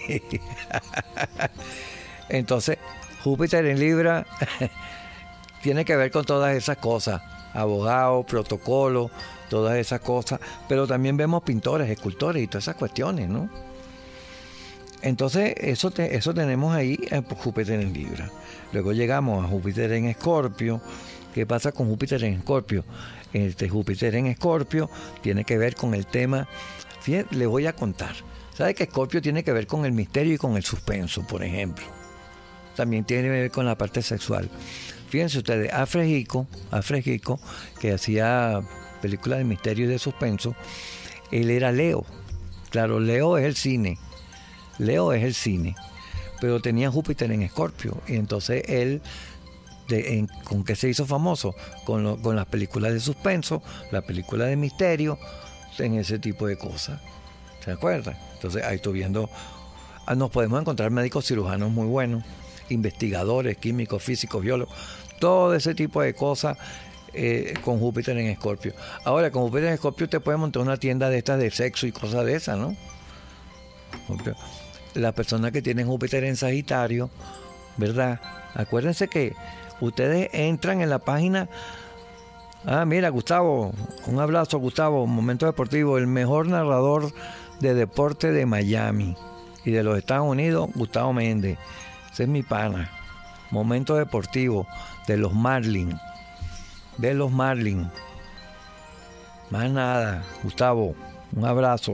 Entonces, Júpiter en Libra tiene que ver con todas esas cosas. Abogados, protocolo, todas esas cosas. Pero también vemos pintores, escultores y todas esas cuestiones, ¿no? Entonces, eso, te, eso tenemos ahí en Júpiter en Libra. Luego llegamos a Júpiter en Escorpio. ¿Qué pasa con Júpiter en Escorpio? Este Júpiter en Escorpio tiene que ver con el tema. Fíjate, le voy a contar. ¿Sabe que Escorpio tiene que ver con el misterio y con el suspenso, por ejemplo? También tiene que ver con la parte sexual. Fíjense ustedes, Alfred Hitchcock, Alfred Hitchcock, que hacía películas de misterio y de suspenso, él era Leo. Claro, Leo es el cine. Leo es el cine, pero tenía Júpiter en Escorpio y entonces él, de, en, ¿con qué se hizo famoso? Con, lo, con las películas de suspenso, las películas de misterio, en ese tipo de cosas. ¿Se acuerdan? Entonces ahí estoy viendo, nos podemos encontrar médicos cirujanos muy buenos, investigadores, químicos, físicos, biólogos, todo ese tipo de cosas eh, con Júpiter en Escorpio. Ahora, con Júpiter en Escorpio te puedes montar una tienda de estas de sexo y cosas de esas, ¿no? Las personas que tienen Júpiter en Sagitario, ¿verdad? Acuérdense que ustedes entran en la página. Ah, mira, Gustavo, un abrazo, Gustavo, Momento Deportivo, el mejor narrador de deporte de Miami y de los Estados Unidos, Gustavo Méndez. Ese es mi pana. Momento Deportivo de los Marlins. De los Marlins. Más nada, Gustavo, un abrazo.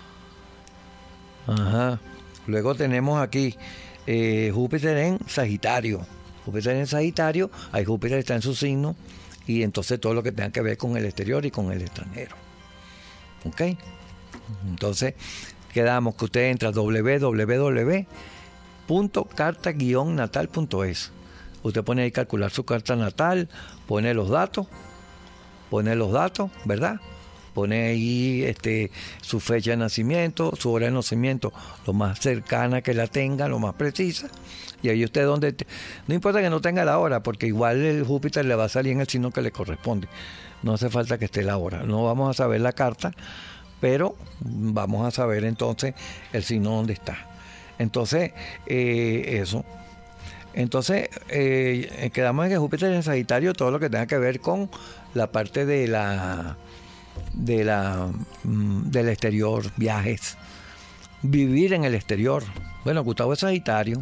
Ajá. Luego tenemos aquí eh, Júpiter en Sagitario. Júpiter en Sagitario, ahí Júpiter está en su signo, y entonces todo lo que tenga que ver con el exterior y con el extranjero. ¿Ok? Entonces, quedamos que usted entra a doble u doble u doble u punto carta guion natal punto es. Usted pone ahí calcular su carta natal, pone los datos, pone los datos, ¿verdad? Pone ahí este, su fecha de nacimiento, su hora de nacimiento, lo más cercana que la tenga, lo más precisa. Y ahí usted donde... Te, no importa que no tenga la hora, porque igual el Júpiter le va a salir en el signo que le corresponde. No hace falta que esté la hora. No vamos a saber la carta, pero vamos a saber entonces el signo donde está. Entonces, eh, eso. Entonces, eh, quedamos en que Júpiter en Sagitario, todo lo que tenga que ver con la parte de la... de la del exterior, viajes, vivir en el exterior. Bueno, Gustavo es Sagitario.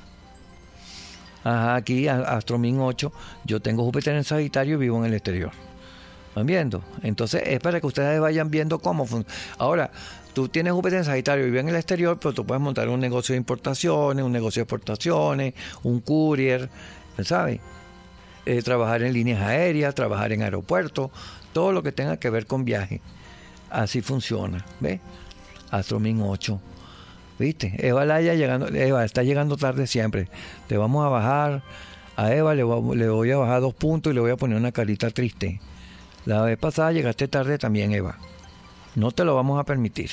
Ajá, aquí Astromin ocho, yo tengo Júpiter en Sagitario y vivo en el exterior. ¿Van viendo? Entonces es para que ustedes vayan viendo cómo funciona. Ahora, tú tienes Júpiter en Sagitario y vives en el exterior, pero tú puedes montar un negocio de importaciones, un negocio de exportaciones, un courier, ¿sabes? Eh, trabajar en líneas aéreas, trabajar en aeropuertos, todo lo que tenga que ver con viaje. Así funciona, ¿ves? Astromin ocho. ¿Viste? Eva Laya llegando, Eva está llegando tarde siempre. Te vamos a bajar, a Eva le voy, le voy a bajar dos puntos y le voy a poner una carita triste. La vez pasada llegaste tarde también, Eva. No te lo vamos a permitir.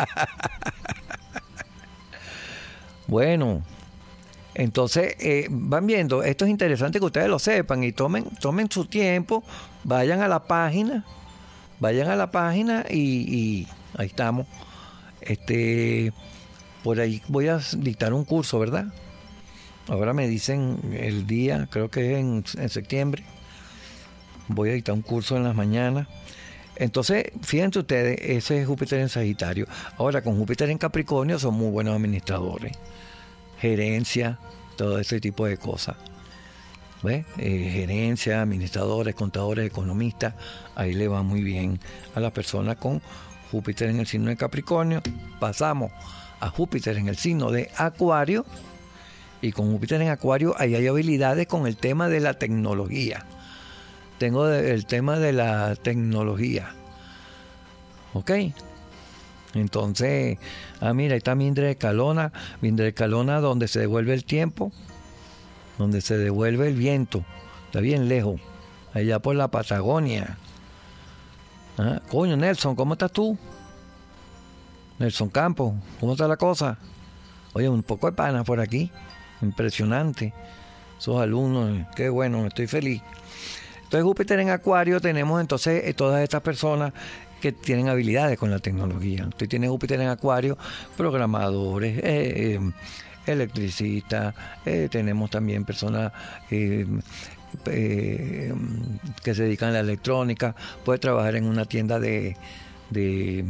Bueno, entonces eh, van viendo, esto es interesante que ustedes lo sepan y tomen, tomen su tiempo, vayan a la página, vayan a la página y, y ahí estamos. Este, por ahí voy a dictar un curso, ¿verdad? Ahora me dicen el día, creo que es en, en septiembre. Voy a dictar un curso en las mañanas. Entonces, fíjense ustedes, ese es Júpiter en Sagitario. Ahora, con Júpiter en Capricornio son muy buenos administradores. Gerencia, todo ese tipo de cosas. ¿Ves? Eh, gerencia, administradores, contadores, economistas. Ahí le va muy bien a las personas con Júpiter en el signo de Capricornio. Pasamos a Júpiter en el signo de Acuario. Y con Júpiter en Acuario, ahí hay habilidades con el tema de la tecnología. Tengo el tema de la tecnología. ¿Ok? Entonces, ah, mira, ahí está Mindre Escalona. Mindre Escalona, donde se devuelve el tiempo, donde se devuelve el viento. Está bien lejos, allá por la Patagonia. Ah, coño, Nelson, ¿cómo estás tú? Nelson Campos, ¿cómo está la cosa? Oye, un poco de pana por aquí. Impresionante. Esos alumnos, qué bueno, estoy feliz. Entonces Júpiter en Acuario tenemos entonces eh, todas estas personas que tienen habilidades con la tecnología. Usted tiene Júpiter en Acuario, programadores, eh, eh, electricistas, eh, tenemos también personas eh, eh, que se dedican a la electrónica, puede trabajar en una tienda de, de,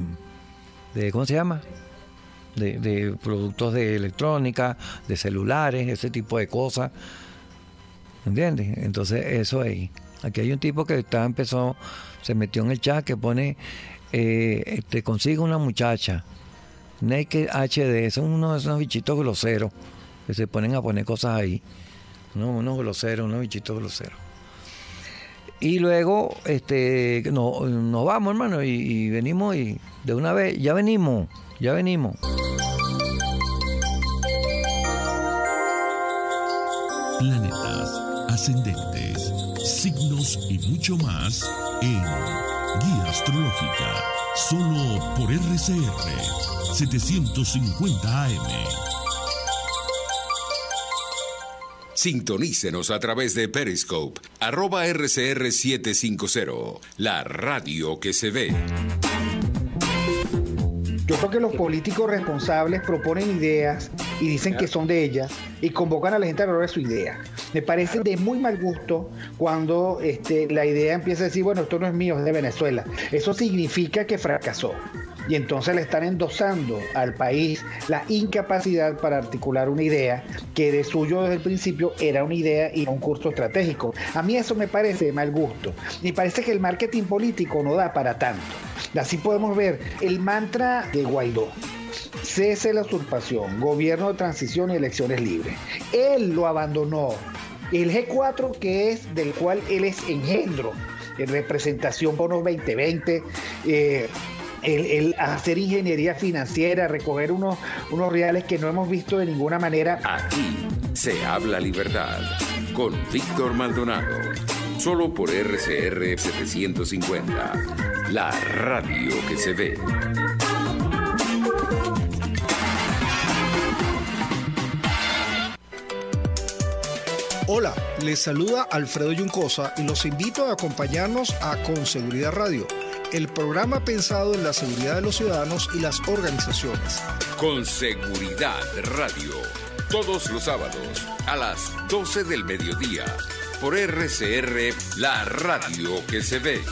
de ¿cómo se llama? De, de productos de electrónica, de celulares, ese tipo de cosas. ¿Entiendes? Entonces eso ahí. Aquí hay un tipo que está empezó, se metió en el chat que pone, eh, te consigue una muchacha, Naked H D, son unos de esos bichitos groseros que se ponen a poner cosas ahí, unos, unos groseros, unos bichitos groseros. Y luego, este, no, nos vamos, hermano, y, y venimos y de una vez, ya venimos, ya venimos. Planetas, ascendentes, signos y mucho más en Guía Astrológica, solo por R C R setecientos cincuenta A M. Sintonícenos a través de Periscope, arroba R C R setecientos cincuenta, la radio que se ve. Yo creo que los políticos responsables proponen ideas y dicen que son de ellas y convocan a la gente a lograr su idea. Me parece de muy mal gusto cuando este, la idea empieza a decir, bueno, esto no es mío, es de Venezuela. Eso significa que fracasó. Y entonces le están endosando al país la incapacidad para articular una idea que de suyo desde el principio era una idea y no un curso estratégico. A mí eso me parece de mal gusto. Me parece que el marketing político no da para tanto. Así podemos ver el mantra de Guaidó: cese la usurpación, gobierno de transición y elecciones libres. Él lo abandonó El G cuatro, que es del cual él es engendro, en representación Bonos veinte veinte, eh, el, el hacer ingeniería financiera, recoger unos, unos reales que no hemos visto de ninguna manera. Aquí se habla libertad con Víctor Maldonado, solo por R C R setecientos cincuenta, la radio que se ve. Hola, les saluda Alfredo Yuncosa y los invito a acompañarnos a Con Seguridad Radio, el programa pensado en la seguridad de los ciudadanos y las organizaciones. Con Seguridad Radio, todos los sábados a las doce del mediodía, por R C R, la radio que se ve.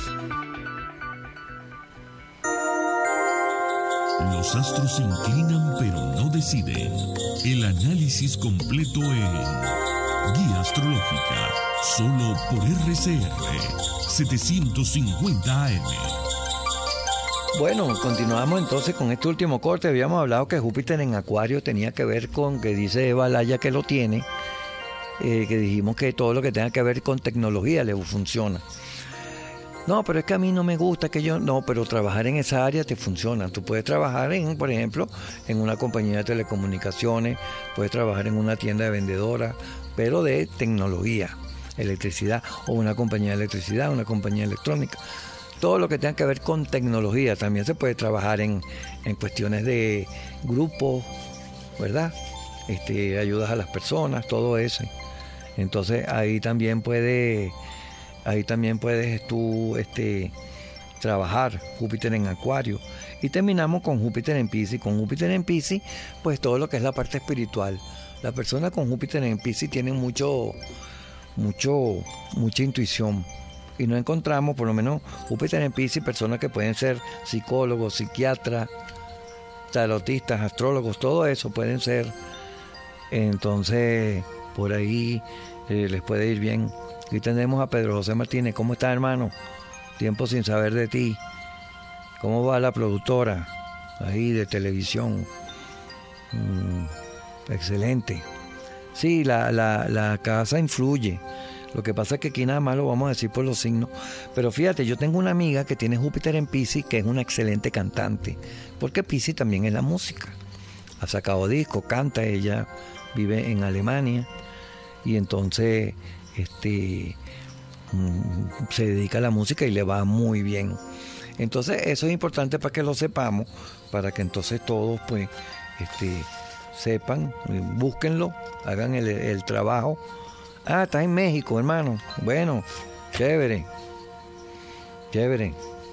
Los astros se inclinan pero no deciden. El análisis completo en Guía Astrológica, solo por R C R setecientos cincuenta A M. Bueno, continuamos entonces con este último corte. Habíamos hablado que Júpiter en Acuario tenía que ver con, que dice Eva Laya que lo tiene, eh, que dijimos que todo lo que tenga que ver con tecnología le funciona. No, pero es que a mí no me gusta que yo... No, pero trabajar en esa área te funciona. Tú puedes trabajar, en, por ejemplo, en una compañía de telecomunicaciones, puedes trabajar en una tienda de vendedora, pero de tecnología, electricidad, o una compañía de electricidad, una compañía electrónica. Todo lo que tenga que ver con tecnología. También se puede trabajar en, en cuestiones de grupos, ¿verdad? Este, ayudas a las personas, todo eso. Entonces ahí también puede... Ahí también puedes tú este, trabajar Júpiter en Acuario. Y terminamos con Júpiter en Piscis. Con Júpiter en Piscis, pues todo lo que es la parte espiritual. La persona con Júpiter en Piscis tiene mucho, mucho, mucha intuición. Y no encontramos, por lo menos Júpiter en Piscis, personas que pueden ser psicólogos, psiquiatras, tarotistas, astrólogos, todo eso pueden ser. Entonces, por ahí eh, les puede ir bien. Aquí tenemos a Pedro José Martínez. ¿Cómo está, hermano? Tiempo sin saber de ti. ¿Cómo va la productora ahí de televisión? Mm, excelente. Sí, la, la, la casa influye. Lo que pasa es que aquí nada más lo vamos a decir por los signos. Pero fíjate, yo tengo una amiga que tiene Júpiter en Piscis, que es una excelente cantante. Porque Piscis también es la música. Ha sacado discos, canta, ella vive en Alemania. Y entonces... Este, se dedica a la música y le va muy bien. Entonces eso es importante para que lo sepamos, para que entonces todos pues este, sepan, búsquenlo, hagan el, el trabajo. Ah, está en México, hermano. Bueno, chévere, chévere,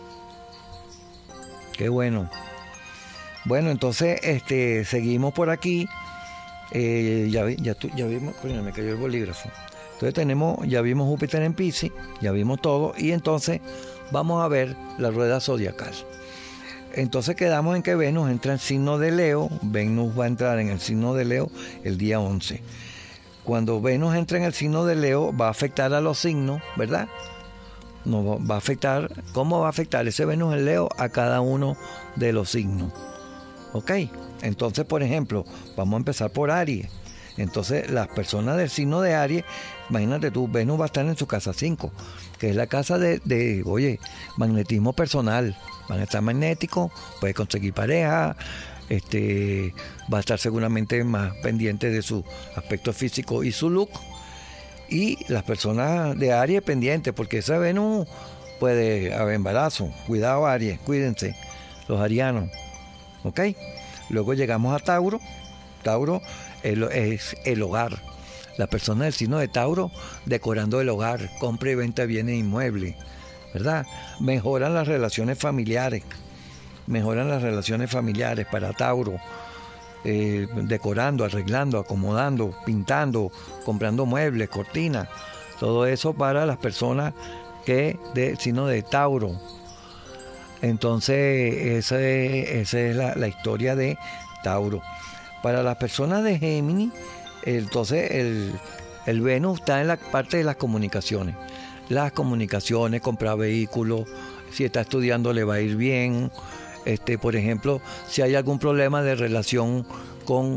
qué bueno. Bueno, entonces este, seguimos por aquí. Eh, ya, ya, ya vimos, coño, me cayó el bolígrafo. Entonces tenemos, ya vimos Júpiter en Piscis, ya vimos todo, y entonces vamos a ver la rueda zodiacal. Entonces quedamos en que Venus entra en el signo de Leo. Venus va a entrar en el signo de Leo el día once. Cuando Venus entra en el signo de Leo, va a afectar a los signos, ¿verdad? Nos va a afectar, ¿cómo va a afectar ese Venus en Leo a cada uno de los signos? ¿Ok? Entonces, por ejemplo, vamos a empezar por Aries. Entonces, las personas del signo de Aries, imagínate tú, Venus va a estar en su casa cinco, que es la casa de, de, oye, magnetismo personal. Van a estar magnéticos, puede conseguir pareja, este, va a estar seguramente más pendiente de su aspecto físico y su look. Y las personas de Aries pendientes, porque esa Venus puede haber embarazo. Cuidado, Aries, cuídense, los arianos. ¿Ok? Luego llegamos a Tauro. Tauro es el hogar. La persona del signo de Tauro decorando el hogar, compra y venta de bienes inmuebles, ¿verdad? Mejoran las relaciones familiares, mejoran las relaciones familiares para Tauro, eh, decorando, arreglando, acomodando, pintando, comprando muebles, cortinas, todo eso para las personas que del signo de Tauro. Entonces esa es, esa es la, la historia de Tauro. Para las personas de Géminis, entonces el, el Venus está en la parte de las comunicaciones. Las comunicaciones, comprar vehículos, si está estudiando le va a ir bien. Este, por ejemplo, si hay algún problema de relación con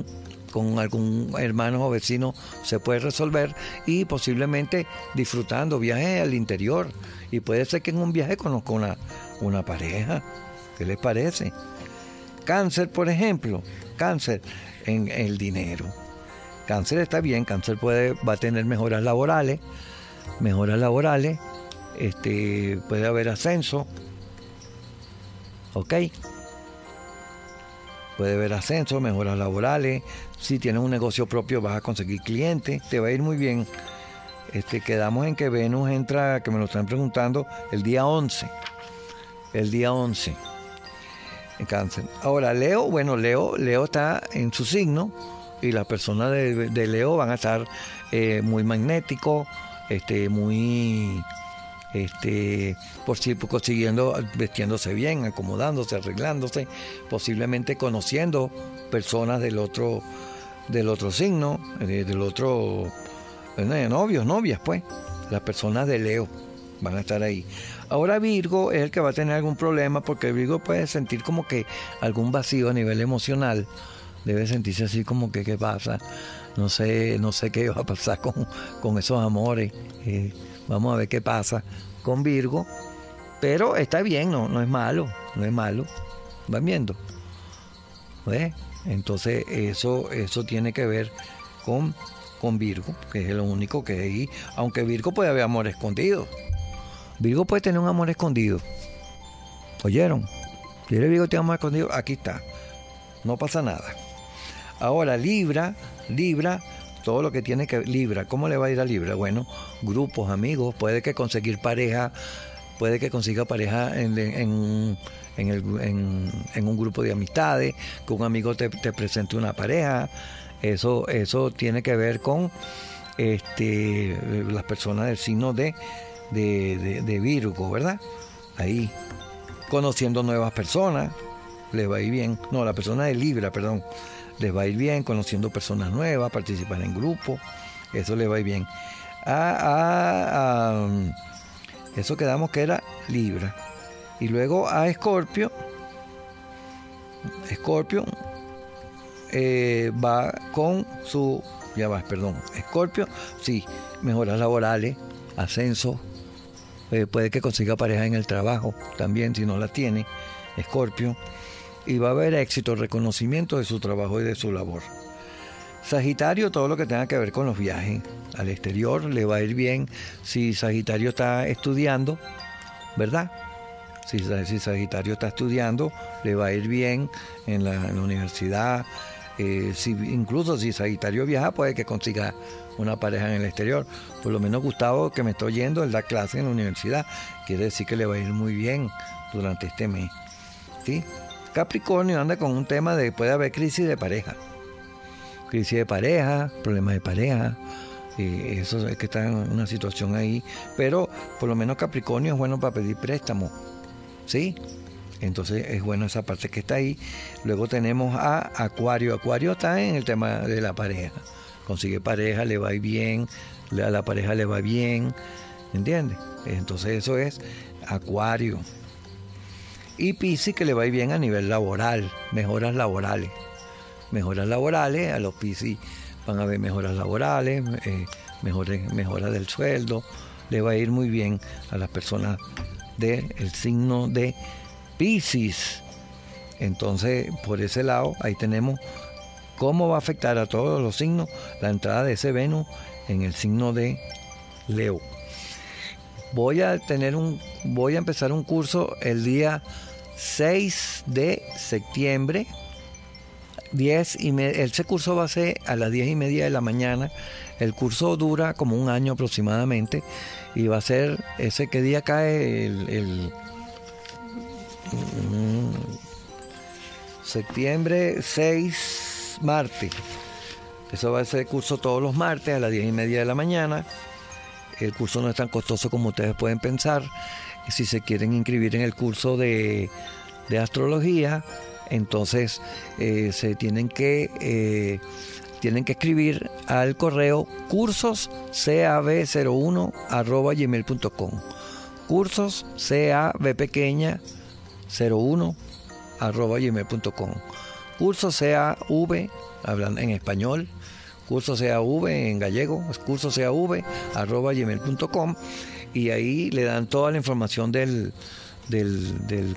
con algún hermano o vecino se puede resolver, y posiblemente disfrutando viajes al interior, y puede ser que en un viaje conozca una, una pareja. ¿Qué les parece? Cáncer, por ejemplo, cáncer en el dinero. Cáncer está bien, cáncer puede, va a tener mejoras laborales, mejoras laborales, este, puede haber ascenso, ¿ok? Puede haber ascenso, mejoras laborales. Si tienes un negocio propio vas a conseguir clientes, te va a ir muy bien. Este, quedamos en que Venus entra, que me lo están preguntando, el día once. El día once. En Cáncer. Ahora, Leo, bueno, Leo, Leo está en su signo, y las personas de, de Leo van a estar eh, muy magnéticos, este, muy... Este, por si consiguiendo, vestiéndose bien, acomodándose, arreglándose, posiblemente conociendo personas del otro, del otro signo, eh, del otro, eh, novios, novias, pues, las personas de Leo van a estar ahí. Ahora Virgo es el que va a tener algún problema, porque Virgo puede sentir como que algún vacío a nivel emocional, debe sentirse así como que qué pasa, no sé, no sé qué va a pasar con, con esos amores. Eh, Vamos a ver qué pasa con Virgo. Pero está bien, no, no es malo, no es malo. ¿Van viendo? ¿Ves? Entonces eso, eso tiene que ver con, con Virgo, que es lo único que hay. Aunque Virgo puede haber amor escondido. Virgo puede tener un amor escondido. ¿Oyeron? Si eres Virgo tiene amor escondido, aquí está. No pasa nada. Ahora Libra, Libra... todo lo que tiene que Libra, ¿cómo le va a ir a Libra? Bueno, grupos, amigos, puede que conseguir pareja, puede que consiga pareja en, en, en, el, en, en un grupo de amistades, que un amigo te, te presente una pareja. Eso, eso tiene que ver con este, las personas del signo de, de, de, de Virgo, ¿verdad? Ahí, conociendo nuevas personas, les va a ir bien. No, la persona de Libra, perdón. Les va a ir bien, conociendo personas nuevas, participar en grupos, eso les va a ir bien. Ah, ah, ah, eso quedamos que era Libra. Y luego a Escorpio, Escorpio eh, va con su, ya va, perdón, Escorpio, sí, mejoras laborales, ascenso, eh, puede que consiga pareja en el trabajo también, si no la tiene, Escorpio. Y va a haber éxito, reconocimiento de su trabajo y de su labor. Sagitario, todo lo que tenga que ver con los viajes al exterior, le va a ir bien. Si Sagitario está estudiando, ¿verdad? Si, si Sagitario está estudiando, le va a ir bien en la, en la universidad. Eh, si, incluso si Sagitario viaja, puede que consiga una pareja en el exterior. Por lo menos Gustavo, que me está oyendo, él da clase en la universidad. Quiere decir que le va a ir muy bien durante este mes. ¿Sí? Capricornio anda con un tema de puede haber crisis de pareja. Crisis de pareja, problemas de pareja. Eh, eso es que está en una situación ahí. Pero por lo menos Capricornio es bueno para pedir préstamo. ¿Sí? Entonces es bueno esa parte que está ahí. Luego tenemos a Acuario. Acuario está en el tema de la pareja. Consigue pareja, le va bien. A la pareja le va bien. ¿Entiendes? Entonces eso es Acuario. Y Piscis, que le va a ir bien a nivel laboral, mejoras laborales. Mejoras laborales, a los Piscis van a haber mejoras laborales, eh, mejores, mejoras del sueldo. Le va a ir muy bien a las personas del signo de Piscis. Entonces, por ese lado, ahí tenemos cómo va a afectar a todos los signos la entrada de ese Venus en el signo de Leo. Voy a tener un, voy a empezar un curso el día seis de septiembre, diez y media. Ese curso va a ser a las diez y media de la mañana. El curso dura como un año aproximadamente y va a ser ese que día cae el, el um, septiembre seis, martes. Eso va a ser el curso todos los martes a las diez y media de la mañana. El curso no es tan costoso como ustedes pueden pensar. Si se quieren inscribir en el curso de, de astrología, entonces eh, se tienen que eh, tienen que escribir al correo cursos cab cero uno arroba gmail punto com. Cursos cab pequeña cero uno arroba gmail punto com. curso C A V, hablando en español, curso C A V en gallego, curso C A V arroba gmail punto com, y ahí le dan toda la información del del, del,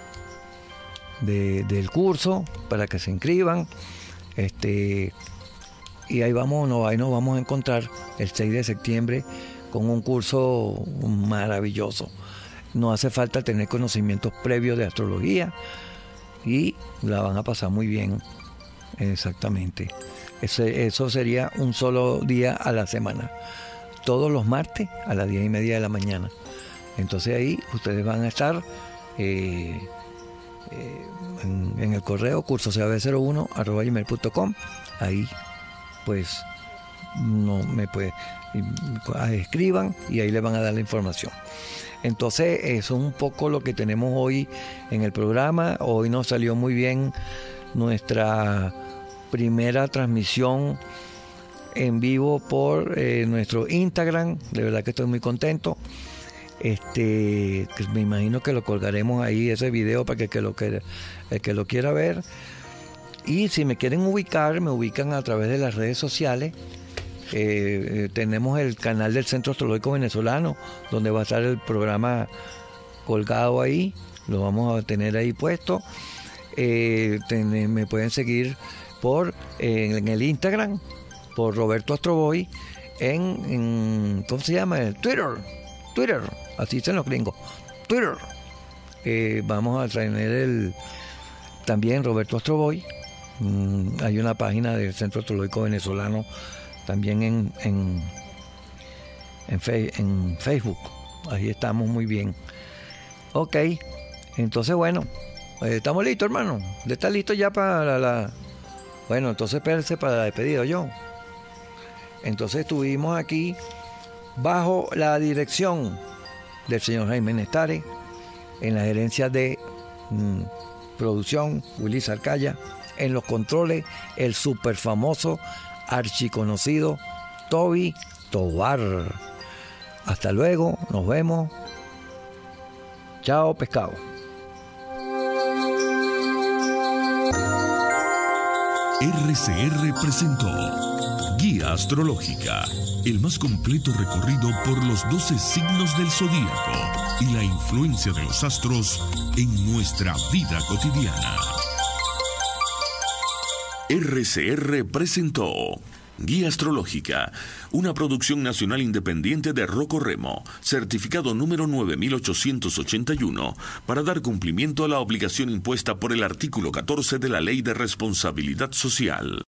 de, del curso para que se inscriban, este y ahí vamos, no, ahí nos vamos a encontrar el seis de septiembre con un curso maravilloso. No hace falta tener conocimientos previos de astrología y la van a pasar muy bien. Exactamente. Ese, eso sería un solo día a la semana. Todos los martes a las diez y media de la mañana. Entonces ahí ustedes van a estar eh, eh, en, en el correo curso c a v cero uno arroba gmail punto com. Ahí pues no me puede escriban y ahí le van a dar la información. Entonces eso es un poco lo que tenemos hoy en el programa. Hoy nos salió muy bien nuestra primera transmisión en vivo por eh, nuestro Instagram. De verdad que estoy muy contento. Este, me imagino que lo colgaremos ahí, ese video, para que, que lo que el que lo quiera ver. Y si me quieren ubicar, me ubican a través de las redes sociales. Eh, eh, tenemos el canal del Centro Astrológico Venezolano, donde va a estar el programa colgado ahí, lo vamos a tener ahí puesto. Eh, ten, me pueden seguir por eh, en el Instagram, por Roberto Astroboy, en, en ¿cómo se llama? El Twitter, Twitter, así dicen los gringos, Twitter. Eh, vamos a tener el también Roberto Astroboy. Mm, hay una página del Centro Astrológico Venezolano también en, en, en, fe, en Facebook. Ahí estamos muy bien. Ok, entonces bueno, eh, estamos listos, hermano. ¿Está listo ya para la, la... Bueno, entonces espérense para la despedida, yo. Entonces estuvimos aquí bajo la dirección del señor Jaime Nestare, en la gerencia de mmm, producción, Willy Sarcaya, en los controles, el super famoso archiconocido Toby Tobar. Hasta luego, nos vemos. Chao, pescado. R C R presentó Guía Astrológica, el más completo recorrido por los doce signos del zodíaco y la influencia de los astros en nuestra vida cotidiana. R C R presentó Guía Astrológica, una producción nacional independiente de Rocco Remo, certificado número nueve mil ochocientos ochenta y uno, para dar cumplimiento a la obligación impuesta por el artículo catorce de la Ley de Responsabilidad Social.